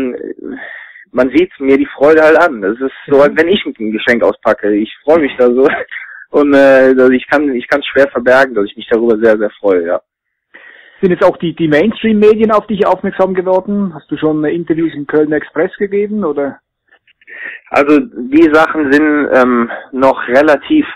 man sieht mir die Freude halt an. Das ist so, als wenn ich ein Geschenk auspacke. Ich freue mich da so und also ich kann es schwer verbergen, dass ich mich darüber sehr, sehr freue, ja. Sind jetzt auch die Mainstream-Medien auf dich aufmerksam geworden? Hast du schon Interviews im Kölner Express gegeben, oder? Also die Sachen sind noch relativ,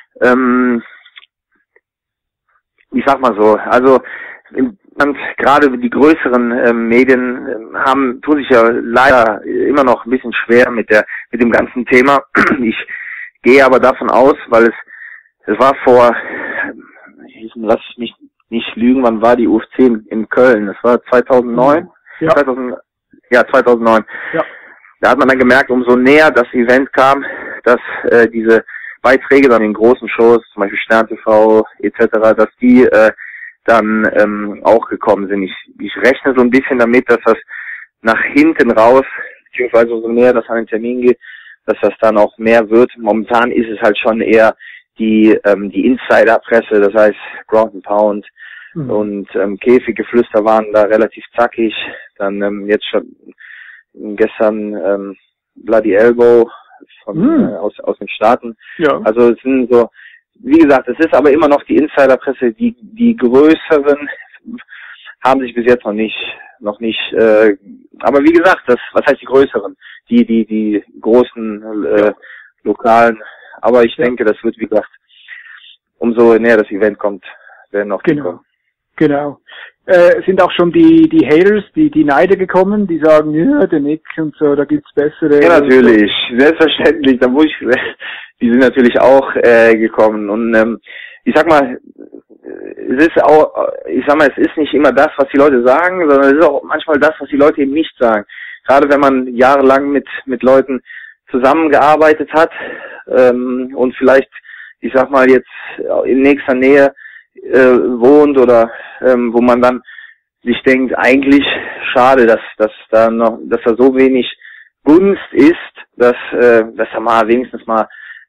ich sag mal so, also gerade die größeren Medien tun sich ja leider immer noch ein bisschen schwer mit dem ganzen Thema. Ich gehe aber davon aus, weil es war lass ich mich nicht lügen, wann war die UFC in Köln? Das war 2009? Ja. 2009. Ja. Da hat man dann gemerkt, umso näher das Event kam, dass diese Beiträge dann in großen Shows, zum Beispiel Stern TV etc., dass die dann auch gekommen sind. Ich rechne so ein bisschen damit, dass das nach hinten raus, beziehungsweise umso näher das an den Termin geht, dass das dann auch mehr wird. Momentan ist es halt schon eher die Insiderpresse, das heißt Ground and Pound und Käfiggeflüster waren da relativ zackig. Dann jetzt schon gestern Bloody Elbow aus den Staaten. Ja. Also es sind so, wie gesagt, es ist aber immer noch die Insiderpresse, die größeren haben sich bis jetzt noch nicht, aber wie gesagt, was heißt die größeren? Die großen lokalen, aber ich denke, das wird, wie gesagt, umso näher das Event kommt, werden auch die kommen. Genau. Sind auch schon die Haters, die Neider gekommen, die sagen, ja, der Nick und so, da gibt's bessere. Ja, natürlich, selbstverständlich, die sind natürlich auch gekommen und ich sag mal, es ist nicht immer das, was die Leute sagen, sondern es ist auch manchmal das, was die Leute eben nicht sagen. Gerade wenn man jahrelang mit Leuten zusammengearbeitet hat und vielleicht, ich sag mal, jetzt in nächster Nähe wohnt oder wo man dann sich denkt, eigentlich schade, dass da so wenig Gunst ist, dass da mal wenigstens mal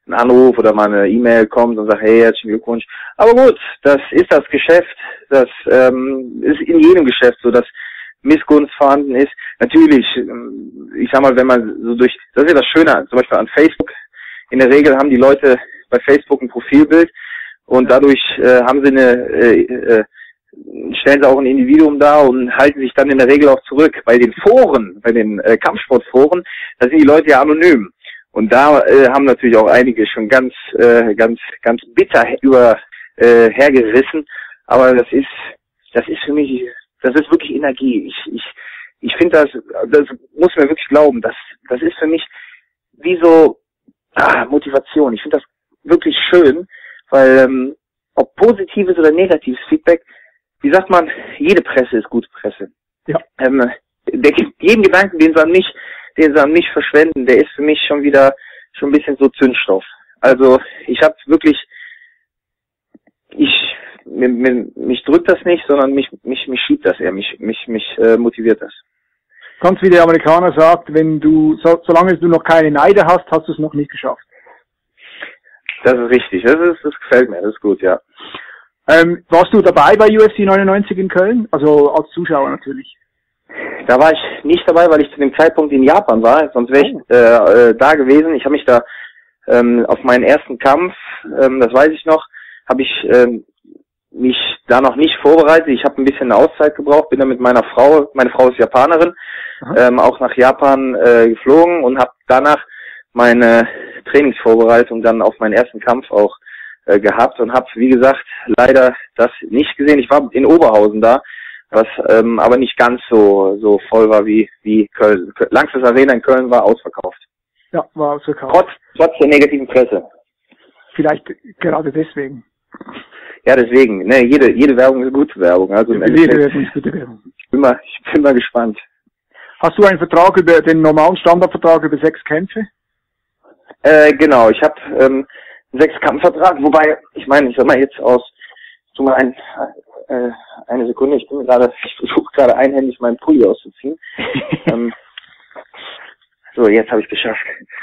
ein Anruf oder mal eine E-Mail kommt und sagt, hey, herzlichen Glückwunsch. Aber gut, das ist das Geschäft. Das ist in jedem Geschäft so, dass Missgunst vorhanden ist. Natürlich, ich sag mal, wenn man so das ist ja das Schöne, zum Beispiel an Facebook. In der Regel haben die Leute bei Facebook ein Profilbild und dadurch haben sie stellen sie auch ein Individuum dar und halten sich dann in der Regel auch zurück. Bei den Foren, bei den Kampfsportforen, da sind die Leute ja anonym. Und da haben natürlich auch einige schon ganz bitter hergerissen. Aber das ist für mich, das ist wirklich Energie. Ich finde das muss mir wirklich glauben, das ist für mich wie so Motivation. Ich finde das wirklich schön, weil ob positives oder negatives Feedback, wie sagt man, jede Presse ist gute Presse. Ja. Jeden Gedanken, den sie an mich verschwenden, der ist für mich schon ein bisschen so Zündstoff. Also ich habe wirklich, mich drückt das nicht, sondern mich schiebt das eher, mich motiviert das. Ganz wie der Amerikaner sagt, solange du noch keine Neide hast, hast du es noch nicht geschafft. Das ist richtig, das gefällt mir, das ist gut, ja. Warst du dabei bei UFC 99 in Köln? Also als Zuschauer natürlich. Da war ich nicht dabei, weil ich zu dem Zeitpunkt in Japan war, sonst wäre ich da gewesen. Ich habe mich da auf meinen ersten Kampf, das weiß ich noch, habe ich mich da noch nicht vorbereitet. Ich habe ein bisschen eine Auszeit gebraucht, bin dann mit meiner Frau, meine Frau ist Japanerin, auch nach Japan geflogen und habe danach meine Trainingsvorbereitung dann auf meinen ersten Kampf auch gehabt und habe, wie gesagt, leider das nicht gesehen. Ich war in Oberhausen da, was aber nicht ganz so voll war wie Köln. Lanxess Arena in Köln war ausverkauft. Ja, war ausverkauft. Trotz der negativen Presse. Vielleicht gerade deswegen. Ja, deswegen. Ne, jede Werbung ist gute Werbung. Also jede Werbung ist gute Werbung. Ich bin mal gespannt. Hast du einen Vertrag den normalen Standardvertrag über 6 Kämpfe? Genau, ich habe einen 6-Kampf-Vertrag, wobei, ich sag mal jetzt eine Sekunde, ich versuche gerade einhändig meinen Pulli auszuziehen. So, jetzt habe ich es geschafft.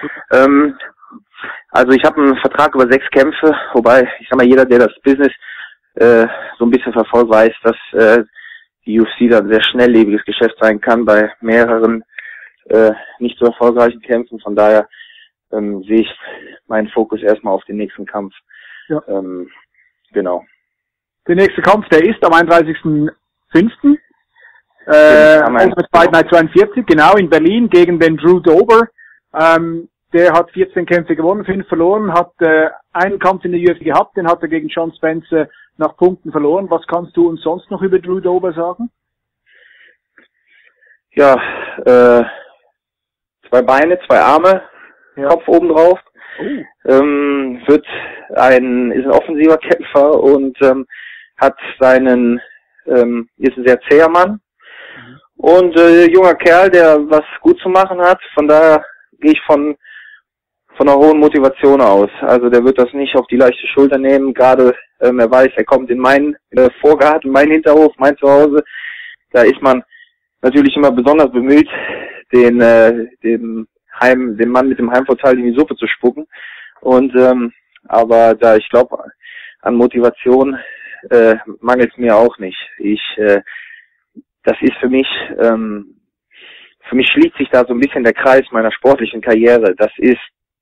Also ich habe einen Vertrag über 6 Kämpfe, wobei, ich sag mal, jeder, der das Business so ein bisschen verfolgt, weiß, dass die UFC dann ein sehr schnelllebiges Geschäft sein kann bei mehreren nicht so erfolgreichen Kämpfen. Von daher sehe ich meinen Fokus erstmal auf den nächsten Kampf. Ja. Genau. Der nächste Kampf, der ist am 31.05. Ultimate Fight Night 42, genau, in Berlin gegen den Drew Dober. Der hat 14 Kämpfe gewonnen, 5 verloren, hat einen Kampf in der UFC gehabt, den hat er gegen John Spencer nach Punkten verloren. Was kannst du uns sonst noch über Drew Dober sagen? Ja, 2 Beine, 2 Arme, ja. Kopf oben drauf. Ist ein offensiver Kämpfer und hat ist ein sehr zäher Mann und junger Kerl, der was gut zu machen hat. Von daher gehe ich von einer hohen Motivation aus. Also der wird das nicht auf die leichte Schulter nehmen. Gerade er weiß, er kommt in meinen Vorgarten, meinen Hinterhof, mein Zuhause. Da ist man natürlich immer besonders bemüht, den Mann mit dem Heimvorteil in die Suppe zu spucken. Und aber da ich glaube, an Motivation mangelt es mir auch nicht. Das ist für mich schließt sich da so ein bisschen der Kreis meiner sportlichen Karriere. Das ist,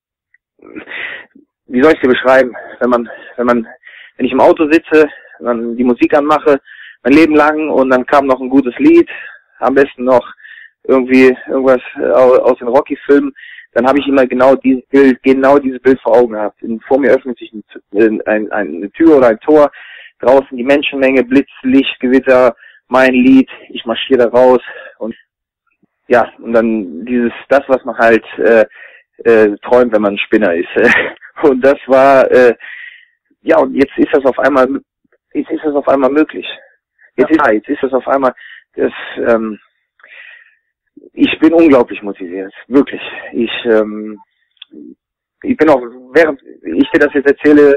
wie soll ich dir beschreiben, wenn ich im Auto sitze, dann die Musik anmache, mein Leben lang und dann kam noch ein gutes Lied, am besten noch irgendwas aus den Rocky-Filmen, dann habe ich immer genau dieses Bild vor Augen gehabt. Vor mir öffnet sich eine Tür oder ein Tor, draußen die Menschenmenge, Blitz, Licht, Gewitter, mein Lied, ich marschiere da raus und ja, und dann das, was man halt träumt, wenn man ein Spinner ist. Und das war ja, und jetzt ist das auf einmal möglich. Jetzt ist das auf einmal ich bin unglaublich motiviert, wirklich. Ich bin auch, während ich dir das jetzt erzähle,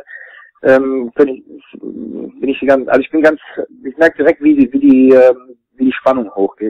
ich merke direkt, wie die Spannung hochgeht.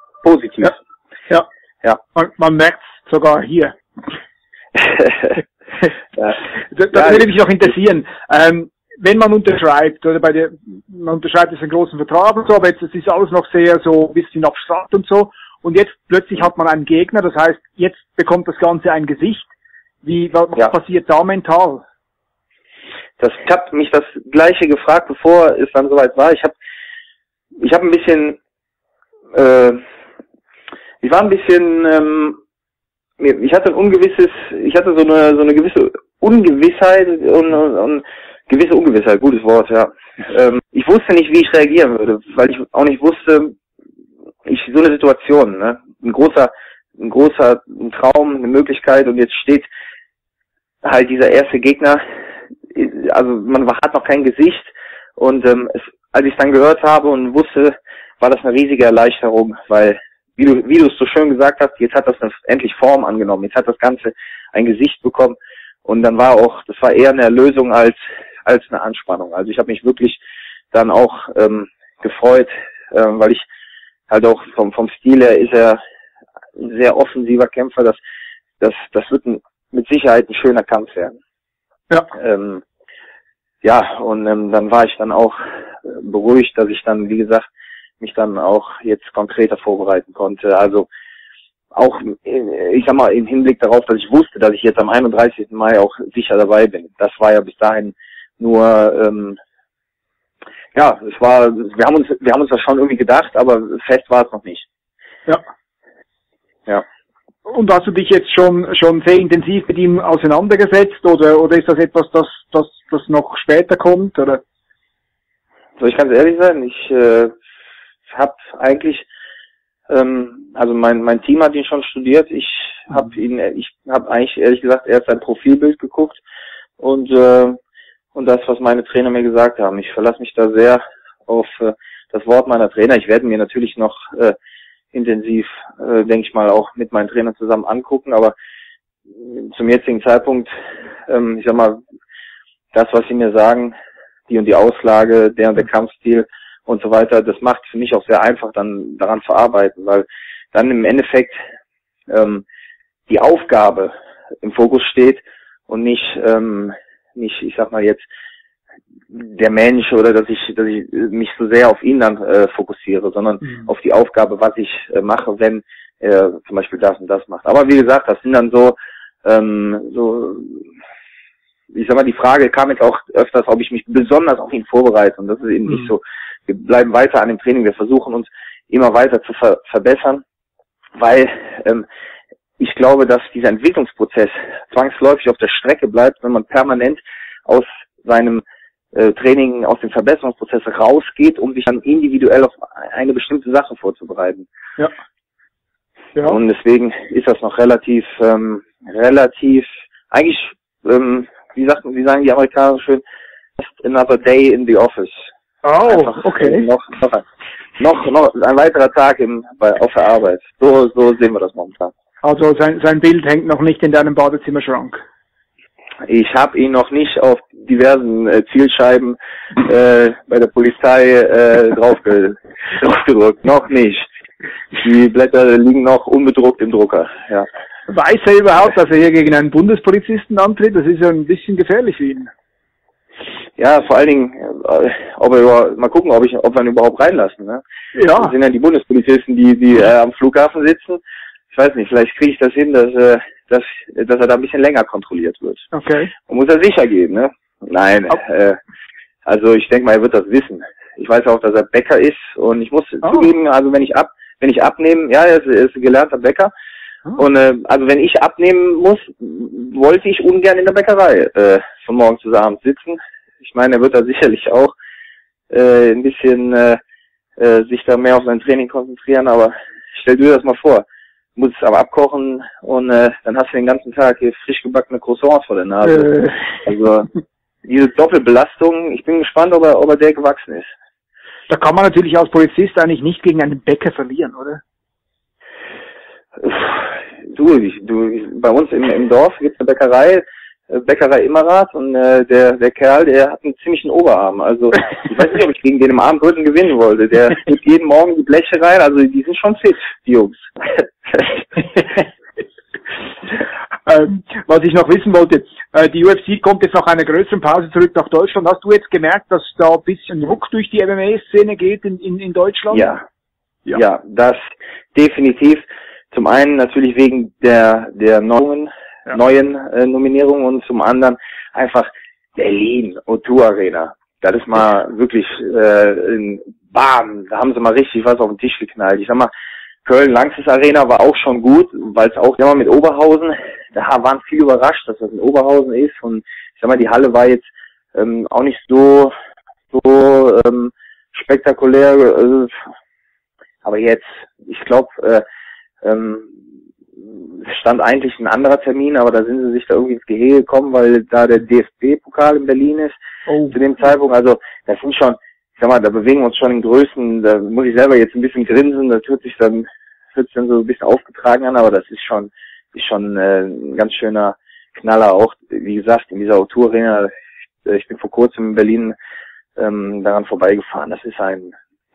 Positiv. Ja. Man merkt es sogar hier. Das würde mich noch interessieren. Wenn man unterschreibt, oder man unterschreibt jetzt einen großen Vertrag und so, aber jetzt das ist alles noch sehr so ein bisschen abstrakt und so. Und jetzt plötzlich hat man einen Gegner, das heißt, jetzt bekommt das Ganze ein Gesicht. Was passiert da mental? Ich habe mich das Gleiche gefragt, bevor es dann soweit war. Ich habe ein bisschen, ich hatte so eine gewisse Ungewissheit und gewisse Ungewissheit, gutes Wort, ja. Ich wusste nicht, wie ich reagieren würde, weil ich auch nicht wusste, so eine Situation, ne? Ein großer Traum, eine Möglichkeit, und jetzt steht halt dieser erste Gegner, also man hat noch kein Gesicht, und als ich es dann gehört habe und wusste, war das eine riesige Erleichterung, weil, wie du es so schön gesagt hast, jetzt hat das endlich Form angenommen, jetzt hat das Ganze ein Gesicht bekommen, und dann das war eher eine Erlösung als eine Anspannung. Also ich habe mich wirklich dann auch gefreut, weil ich halt auch vom Stil her ist er ein sehr offensiver Kämpfer, das wird mit Sicherheit ein schöner Kampf werden. Ja. Und dann war ich dann auch beruhigt, dass ich dann, wie gesagt, mich dann auch jetzt konkreter vorbereiten konnte. Also auch, ich sag mal, im Hinblick darauf, dass ich wusste, dass ich jetzt am 31. Mai auch sicher dabei bin. Das war ja bis dahin nur, wir haben uns das schon irgendwie gedacht, aber fest war es noch nicht. Ja. Und hast du dich jetzt schon sehr intensiv mit ihm auseinandergesetzt, oder ist das etwas, das noch später kommt, oder? Soll ich ganz ehrlich sein? Ich habe eigentlich, also mein Team hat ihn schon studiert. Ich habe eigentlich ehrlich gesagt erst sein Profilbild geguckt und das, was meine Trainer mir gesagt haben. Ich verlasse mich da sehr auf das Wort meiner Trainer. Ich werde mir natürlich noch intensiv, denke ich mal, auch mit meinen Trainern zusammen angucken, aber zum jetzigen Zeitpunkt, ich sag mal, das, was sie mir sagen, die und die Auslage, der und der Kampfstil und so weiter, das macht für mich auch sehr einfach, dann daran zu arbeiten, weil dann im Endeffekt die Aufgabe im Fokus steht und nicht, ich sag mal jetzt, der Mensch, oder dass ich mich so sehr auf ihn dann fokussiere, sondern auf die Aufgabe, was ich mache, wenn er zum Beispiel das und das macht. Aber wie gesagt, das sind dann so, ich sag mal, die Frage kam jetzt auch öfters, ob ich mich besonders auf ihn vorbereite, und das ist eben nicht so. Wir bleiben weiter an dem Training, wir versuchen uns immer weiter zu verbessern, weil ich glaube, dass dieser Entwicklungsprozess zwangsläufig auf der Strecke bleibt, wenn man permanent aus seinem Training, aus dem Verbesserungsprozess rausgeht, um sich dann individuell auf eine bestimmte Sache vorzubereiten. Ja. Und deswegen ist das noch relativ, eigentlich, wie sagen die Amerikaner schön, just another day in the office. Oh, einfach, okay. Noch ein weiterer Tag auf der Arbeit. So sehen wir das momentan. Also sein Bild hängt noch nicht in deinem Badezimmerschrank. Ich habe ihn noch nicht auf diversen Zielscheiben bei der Polizei draufgedruckt. Noch nicht. Die Blätter liegen noch unbedruckt im Drucker. Ja. Weiß er überhaupt, dass er hier gegen einen Bundespolizisten antritt? Das ist ja ein bisschen gefährlich für ihn. Ja, vor allen Dingen, mal gucken, ob wir ihn überhaupt reinlassen. Ne? Ja. Das sind ja die Bundespolizisten, die am Flughafen sitzen. Ich weiß nicht, vielleicht kriege ich das hin, dass er da ein bisschen länger kontrolliert wird. Okay. Und muss er sicher gehen, ne? Nein, also ich denke mal, er wird das wissen. Ich weiß auch, dass er Bäcker ist, und ich muss zugeben, also wenn ich abnehme, ja, er ist ein gelernter Bäcker. Und also wenn ich abnehmen muss, wollte ich ungern in der Bäckerei von morgens bis abends sitzen. Ich meine, er wird da sicherlich auch ein bisschen sich da mehr auf sein Training konzentrieren, aber stell dir das mal vor, du musst es aber abkochen, und dann hast du den ganzen Tag hier frisch gebackene Croissants vor der Nase. Also diese Doppelbelastung, ich bin gespannt, ob er der gewachsen ist. Da kann man natürlich als Polizist eigentlich nicht gegen einen Bäcker verlieren, oder? Du, bei uns im Dorf gibt es eine Bäckerei Immerat, und der Kerl, der hat einen ziemlichen Oberarm. Also ich weiß nicht, ob ich gegen den im Abendbrötchen gewinnen wollte. Der gibt jeden Morgen die Bleche rein, also die sind schon fit, die Jungs. Was ich noch wissen wollte, die UFC kommt jetzt nach einer größeren Pause zurück nach Deutschland. Hast du jetzt gemerkt, dass da ein bisschen Ruck durch die MMA-Szene geht in Deutschland? Ja, das definitiv. Zum einen natürlich wegen der neuen Nominierungen und zum anderen einfach Berlin, O2 Arena. Das ist mal wirklich bam, da haben sie mal richtig was auf den Tisch geknallt. Ich sag mal, Köln-Langsys Arena war auch schon gut, weil es auch immer mit Oberhausen, da waren viele überrascht, dass das in Oberhausen ist und ich sag mal, die Halle war jetzt auch nicht so spektakulär, aber jetzt, ich glaube, stand eigentlich ein anderer Termin, aber da sind sie sich da irgendwie ins Gehege gekommen, weil da der DFB-Pokal in Berlin ist zu dem Zeitpunkt. Also das sind schon, ich sag mal, da bewegen wir uns schon in Größen, da muss ich selber jetzt ein bisschen grinsen, das hört sich dann so ein bisschen aufgetragen an, aber das ist schon ein ganz schöner Knaller auch, wie gesagt, in dieser O2 Arena. Ich bin vor kurzem in Berlin daran vorbeigefahren. Das ist ein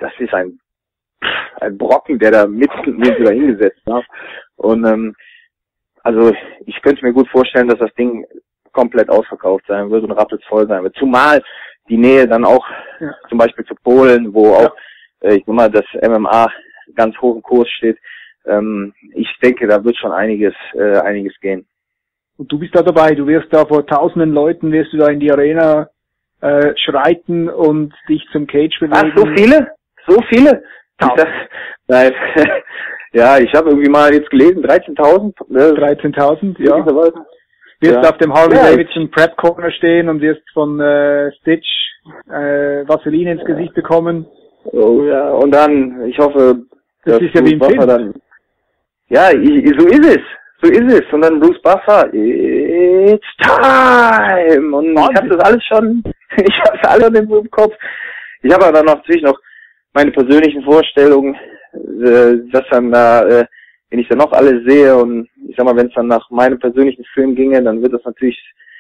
Brocken, der da mitten da hingesetzt hat. Und also ich könnte mir gut vorstellen, dass das Ding komplett ausverkauft sein wird und rappelsvoll sein wird. Zumal die Nähe dann auch zum Beispiel zu Polen, wo auch ich sag mal, das MMA ganz hoch im Kurs steht. Ich denke, da wird schon einiges gehen. Und du bist da dabei, du wirst da vor tausenden Leuten, wirst du da in die Arena schreiten und dich zum Cage bewegen. Ach, so viele? Nein. Ja, ich habe irgendwie mal jetzt gelesen, 13.000. 13.000, ja. Wirst auf dem Harley Davidson Prep Corner stehen und wirst von Stitch Vaseline ins Gesicht bekommen. Oh ja, und dann, ich hoffe, das ist ja wie im Film. Dann, ja, so ist es. Und dann Bruce Buffer, it's time! Und ich habe das alles schon, im Kopf. Ich habe aber dann natürlich noch meine persönlichen Vorstellungen, dass dann da, wenn ich dann noch alles sehe und ich sag mal, wenn es dann nach meinem persönlichen Film ginge, dann wird das natürlich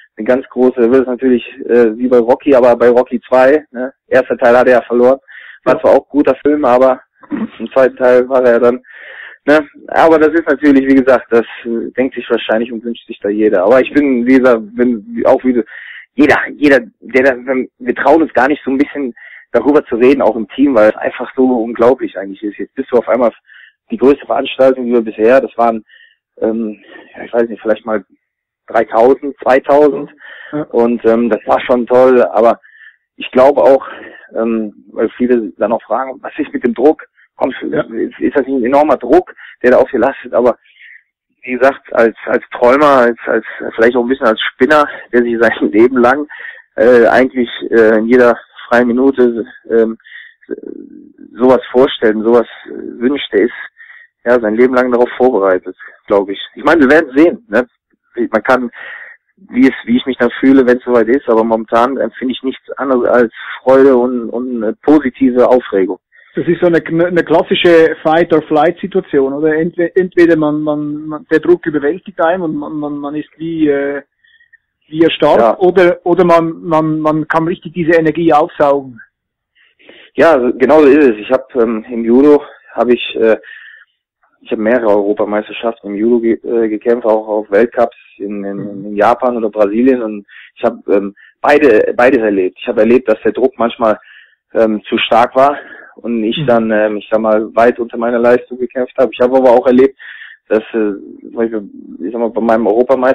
wie bei Rocky, aber bei Rocky 2, ne? Erster Teil hat er ja verloren. War zwar auch ein guter Film, aber im zweiten Teil war er dann, ne? Aber das ist natürlich, wie gesagt, das denkt sich wahrscheinlich und wünscht sich da jeder. Aber ich bin, wie gesagt, jeder, wir trauen uns gar nicht so ein bisschen darüber zu reden, auch im Team, weil es einfach so unglaublich eigentlich ist. Jetzt bist du auf einmal die größte Veranstaltung, die wir bisher, das waren, ich weiß nicht, vielleicht mal 3.000, 2.000 und das war schon toll, aber ich glaube auch, weil viele dann auch fragen, was ist mit dem Druck? Ist das nicht ein enormer Druck, der da auf dir lastet? Aber wie gesagt, als Träumer, als vielleicht auch ein bisschen als Spinner, der sich sein Leben lang eigentlich in jeder freien Minute sowas vorstellt und sowas wünscht, der ist ja sein Leben lang darauf vorbereitet, glaube ich. Ich meine, wir werden sehen, ne? Man kann, wie ich mich dann fühle, wenn es soweit ist, aber momentan empfinde ich nichts anderes als Freude und positive Aufregung. Das ist so eine klassische Fight-or-Flight-Situation, oder? Entweder man der Druck überwältigt einen und man ist wie erstarrt, oder man kann richtig diese Energie aufsaugen. Ja, genau so ist es. Ich habe im Judo ich habe mehrere Europameisterschaften im Judo gekämpft, auch auf Weltcups in Japan oder Brasilien, und ich habe beides erlebt. Ich habe erlebt, dass der Druck manchmal zu stark war und ich dann, ich sag mal, weit unter meiner Leistung gekämpft habe. Ich habe aber auch erlebt, dass, zum Beispiel, ich sag mal, bei meinem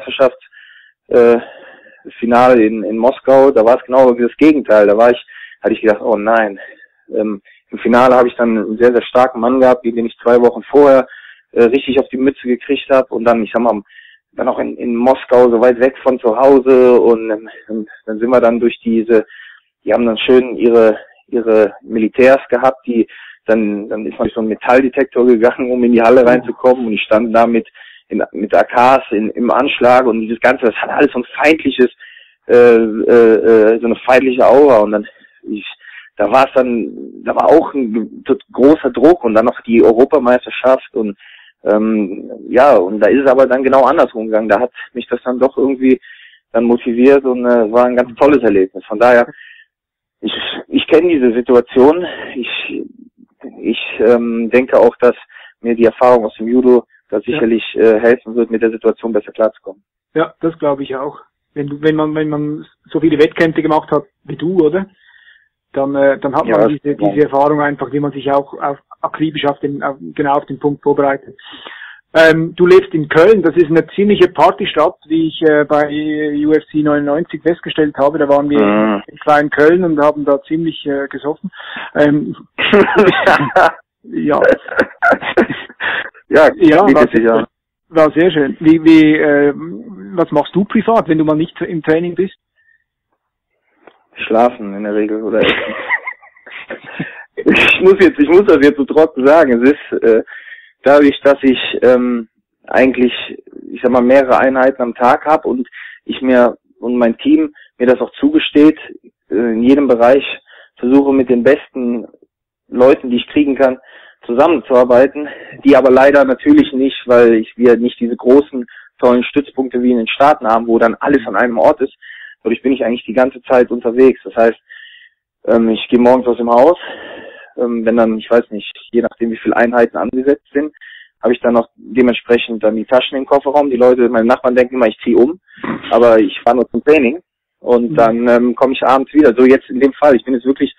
Europameisterschaftsfinale in Moskau, da war es genau das Gegenteil. Hatte ich gedacht, oh nein. Im Finale habe ich dann einen sehr, sehr starken Mann gehabt, den ich 2 Wochen vorher richtig auf die Mütze gekriegt habe, und dann, ich sag mal, dann auch in Moskau, so weit weg von zu Hause, und dann sind wir dann die haben dann schön ihre Militärs gehabt, dann ist man durch so einen Metalldetektor gegangen, um in die Halle reinzukommen, und ich stand da mit AKs im Anschlag, und dieses Ganze, das hat alles so ein feindliches, so eine feindliche Aura, und dann, da war auch ein großer Druck, und dann noch die Europameisterschaft, und und da ist es aber dann genau andersrum gegangen. Da hat mich das dann doch irgendwie dann motiviert, und es war ein ganz tolles Erlebnis. Von daher, ich kenne diese Situation. Ich denke auch, dass mir die Erfahrung aus dem Judo da sicherlich helfen wird, mit der Situation besser klarzukommen. Ja, das glaube ich auch. Wenn man so viele Wettkämpfe gemacht hat wie du, oder? Dann hat man diese Erfahrung einfach, wie man sich auch akribisch genau auf den Punkt vorbereitet. Du lebst in Köln, das ist eine ziemliche Partystadt, wie ich bei UFC 99 festgestellt habe. Da waren wir in kleinen Köln und haben da ziemlich gesoffen. Ja. War sehr schön. Was machst du privat, wenn du mal nicht im Training bist? Schlafen in der Regel oder essen. Ich muss das jetzt so trocken sagen. Es ist dadurch, dass ich eigentlich, ich sag mal, mehrere Einheiten am Tag habe und ich mir und mein Team mir das auch zugesteht, in jedem Bereich versuche mit den besten Leuten, die ich kriegen kann, zusammenzuarbeiten, die aber leider natürlich nicht, weil wir nicht diese großen, tollen Stützpunkte wie in den Staaten haben, wo dann alles an einem Ort ist. Dadurch bin ich eigentlich die ganze Zeit unterwegs. Das heißt, ich gehe morgens aus dem Haus, wenn dann, ich weiß nicht, je nachdem wie viele Einheiten angesetzt sind, habe ich dann noch dementsprechend dann die Taschen im Kofferraum. Die Leute, meine Nachbarn denken immer, ich ziehe um, aber ich fahre nur zum Training und dann komme ich abends wieder. So jetzt in dem Fall, ich bin jetzt wirklich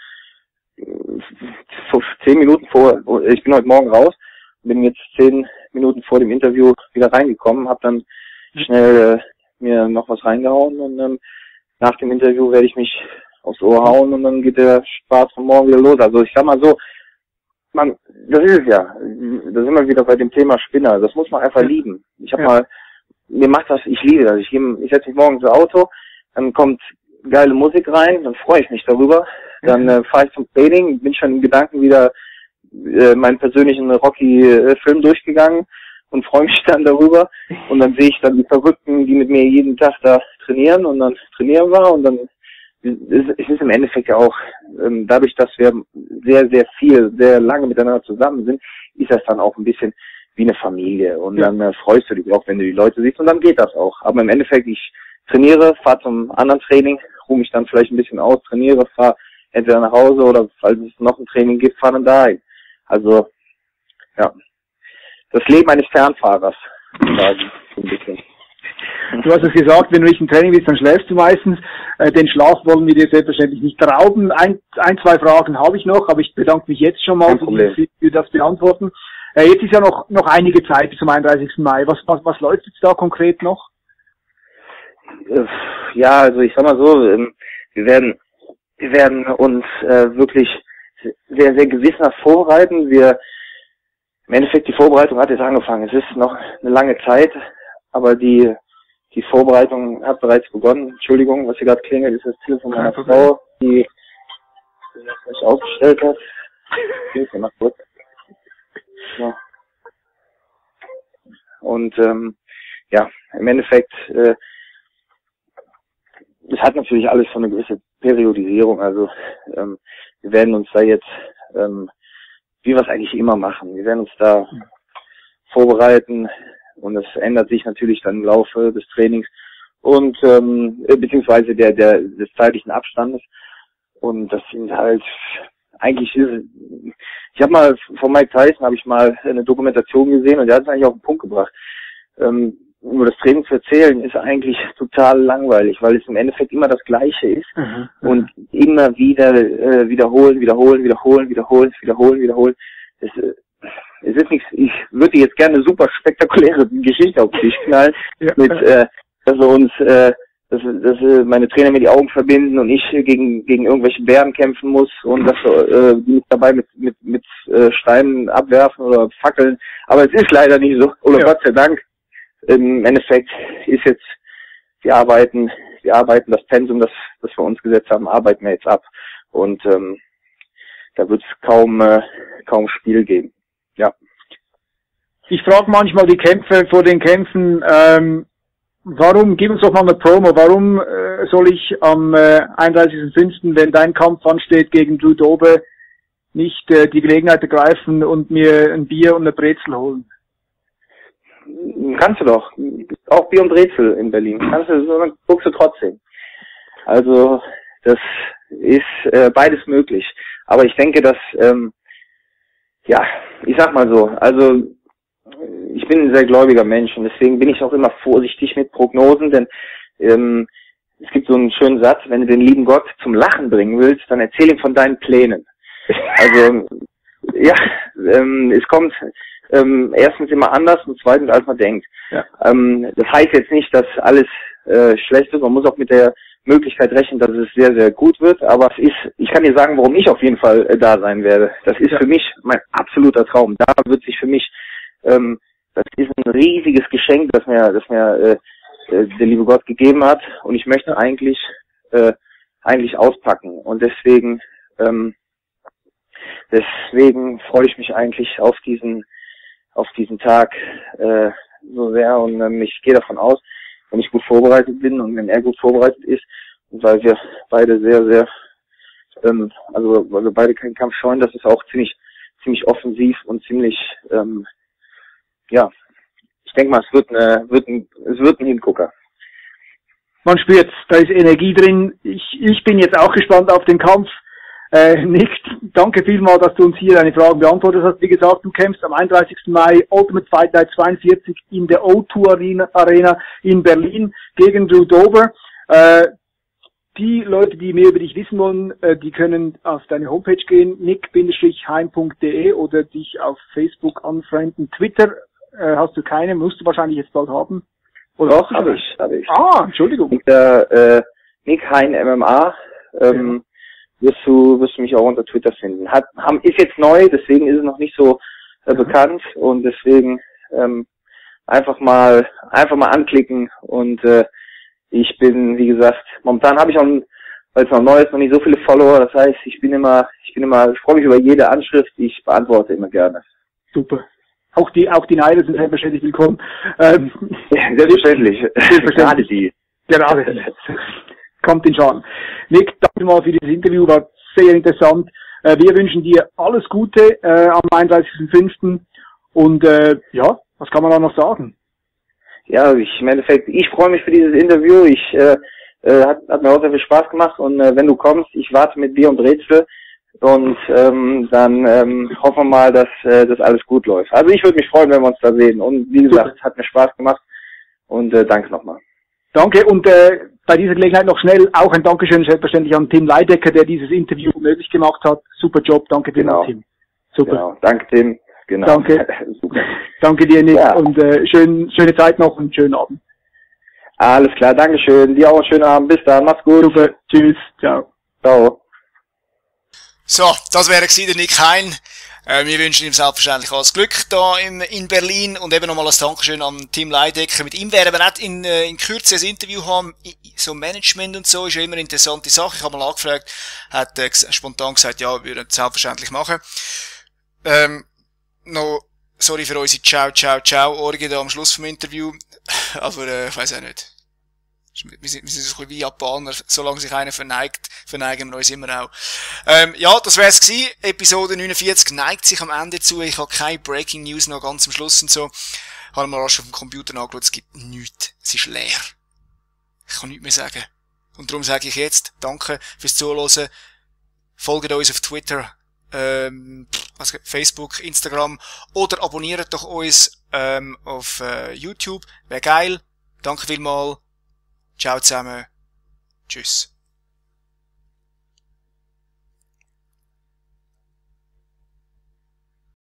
10 Minuten ich bin heute Morgen raus, bin jetzt 10 Minuten vor dem Interview wieder reingekommen, habe dann schnell mir noch was reingehauen und nach dem Interview werde ich mich aufs Ohr hauen und dann geht der Spaß von morgen wieder los. Also ich sag mal so, das ist es ja. Da sind wir wieder bei dem Thema Spinner. Das muss man einfach lieben. Mir macht das, ich liebe das. Ich setze mich morgens ins Auto, dann kommt geile Musik rein, dann freue ich mich darüber. Dann fahre ich zum Training, bin schon im Gedanken wieder meinen persönlichen Rocky-Film durchgegangen und freue mich dann darüber. Und dann sehe ich dann die Verrückten, die mit mir jeden Tag da trainieren und dann trainieren wir und dann es ist im Endeffekt ja auch, dadurch, dass wir sehr, sehr viel, sehr lange miteinander zusammen sind, ist das dann auch ein bisschen wie eine Familie. Und dann freust du dich auch, wenn du die Leute siehst und dann geht das auch. Aber im Endeffekt, ich trainiere, fahre zum anderen Training, ruhe mich dann vielleicht ein bisschen aus, trainiere, fahre entweder nach Hause oder falls es noch ein Training gibt, fahre dann dahin. Also, ja, das Leben eines Fernfahrers, sagen, so ein bisschen. Du hast es gesagt, wenn du nicht im Training bist, dann schläfst du meistens. Den Schlaf wollen wir dir selbstverständlich nicht rauben. Zwei Fragen habe ich noch, aber ich bedanke mich jetzt schon mal für das Beantworten. Jetzt ist ja noch einige Zeit bis zum 31. Mai. Was läuft jetzt da konkret noch? Ja, also ich sag mal so, wir werden uns wirklich sehr, sehr gewissenhaft vorbereiten. Im Endeffekt, die Vorbereitung hat jetzt angefangen. Es ist noch eine lange Zeit, aber die Vorbereitung hat bereits begonnen. Entschuldigung, was hier gerade klingelt, ist das Telefon meiner Frau, die das nicht aufgestellt hat. Hilfe, mach kurz. Ja. Und im Endeffekt, es hat natürlich alles so eine gewisse Periodisierung. Also wir werden uns da jetzt, wie wir es eigentlich immer machen, wir werden uns da vorbereiten. Und das ändert sich natürlich dann im Laufe des Trainings und beziehungsweise des zeitlichen Abstandes. Und das sind halt ich habe mal von Mike Tyson eine Dokumentation gesehen und der hat es eigentlich auf den Punkt gebracht. Nur das Training zu erzählen ist eigentlich total langweilig, weil es im Endeffekt immer das Gleiche ist und immer wieder wiederholen. Es ist nichts, ich würde jetzt gerne eine super spektakuläre Geschichte auf den Tisch knallen, dass meine Trainer mir die Augen verbinden und ich gegen irgendwelche Bären kämpfen muss und dass die mich dabei mit Steinen abwerfen oder Fackeln. Aber es ist leider nicht so, oder Gott sei Dank. Im Endeffekt ist jetzt, wir arbeiten das Pensum, das wir uns gesetzt haben, arbeiten wir jetzt ab. Und da wird es kaum Spiel geben. Ja. Ich frage manchmal die Kämpfer vor den Kämpfen, gib uns doch mal eine Promo, warum soll ich am 31.05., wenn dein Kampf ansteht gegen Drew Dober, nicht die Gelegenheit ergreifen und mir ein Bier und eine Brezel holen? Kannst du doch. Auch Bier und Brezel in Berlin. Dann guckst du trotzdem. Also, das ist beides möglich. Aber ich denke, dass, ich sag mal so, also ich bin ein sehr gläubiger Mensch und deswegen bin ich auch immer vorsichtig mit Prognosen, denn es gibt so einen schönen Satz, wenn du den lieben Gott zum Lachen bringen willst, dann erzähl ihm von deinen Plänen. Also, ja, es kommt erstens immer anders und zweitens, als man denkt. Ja. Das heißt jetzt nicht, dass alles schlecht ist. Man muss auch mit der Möglichkeit rechnen, dass es sehr, sehr gut wird. Aber ich kann dir sagen, warum ich auf jeden Fall da sein werde. Das ist für mich mein absoluter Traum. Da wird sich für mich, das ist ein riesiges Geschenk, das mir der liebe Gott gegeben hat. Und ich möchte eigentlich auspacken. Und deswegen freue ich mich eigentlich auf diesen Tag so sehr und ich gehe davon aus, wenn ich gut vorbereitet bin und wenn er gut vorbereitet ist, weil wir beide sehr, weil wir beide keinen Kampf scheuen, das ist auch ziemlich offensiv und ziemlich, ich denke mal, es wird ein Hingucker. Man spürt's, da ist Energie drin. Ich bin jetzt auch gespannt auf den Kampf. Nick, danke vielmals, dass du uns hier deine Fragen beantwortet hast. Wie gesagt, du kämpfst am 31. Mai Ultimate Fight Night 42 in der O2 Arena in Berlin gegen Drew Dober. Die Leute, die mehr über dich wissen wollen, die können auf deine Homepage gehen, nick-heim.de oder dich auf Facebook anfreunden. Twitter hast du keine, musst du wahrscheinlich jetzt bald haben. Oder doch, habe ich. Ah, Entschuldigung. Nick Hein MMA, wirst du mich auch unter Twitter finden. Ist jetzt neu, deswegen ist es noch nicht so bekannt und deswegen einfach mal anklicken und ich bin, wie gesagt, momentan habe ich auch, weil es noch neu ist, noch nicht so viele Follower, das heißt, ich freue mich über jede Anschrift, die ich beantworte immer gerne. Super. Auch die Neider sind selbstverständlich willkommen. Ja, selbstverständlich. Gerade die. Kommt in Schaden. Nick, danke mal für dieses Interview, war sehr interessant. Wir wünschen dir alles Gute am 31.05. Und was kann man da noch sagen? Ja, im Endeffekt, ich freue mich für dieses Interview. Hat mir auch sehr viel Spaß gemacht und wenn du kommst, ich warte mit Bier und Brezel und dann hoffen wir mal, dass das alles gut läuft. Also ich würde mich freuen, wenn wir uns da sehen und wie gesagt, hat mir Spaß gemacht und danke nochmal. Danke und bei dieser Gelegenheit noch schnell auch ein Dankeschön selbstverständlich an Tim Leidecker, der dieses Interview möglich gemacht hat. Super Job, danke dir, Tim. Super. Genau. Danke Tim. Genau. Danke. Super. Danke dir, Nick, und schöne Zeit noch und schönen Abend. Alles klar, Dankeschön. Dir auch einen schönen Abend. Bis dann, mach's gut. Super. Tschüss. Ciao. Ciao. So, das wäre der Nick Hein. Wir wünschen ihm selbstverständlich alles Glück da in Berlin und eben nochmal ein Dankeschön an Tim Leidecker. Mit ihm werden wir nicht in Kürze ein Interview haben. So Management und so ist ja immer eine interessante Sache. Ich habe mal angefragt, hat spontan gesagt, ja, wir würden es selbstverständlich machen. Noch sorry für unsere Ciao-Orgie da am Schluss vom Interview. Aber ich weiß auch nicht. Wir sind so ein bisschen wie Japaner, solange sich einer verneigen wir uns immer auch. Das wär's gewesen. Episode 49 neigt sich am Ende zu. Ich habe keine Breaking News noch ganz am Schluss und so. Habe mal rasch auf dem Computer angeschaut, es gibt nichts. Es ist leer. Ich kann nichts mehr sagen. Und darum sage ich jetzt, danke fürs Zuhören. Folgt uns auf Twitter, Facebook, Instagram oder abonniert doch uns auf YouTube. Wäre geil. Danke vielmals. Ciao zusammen. Tschüss.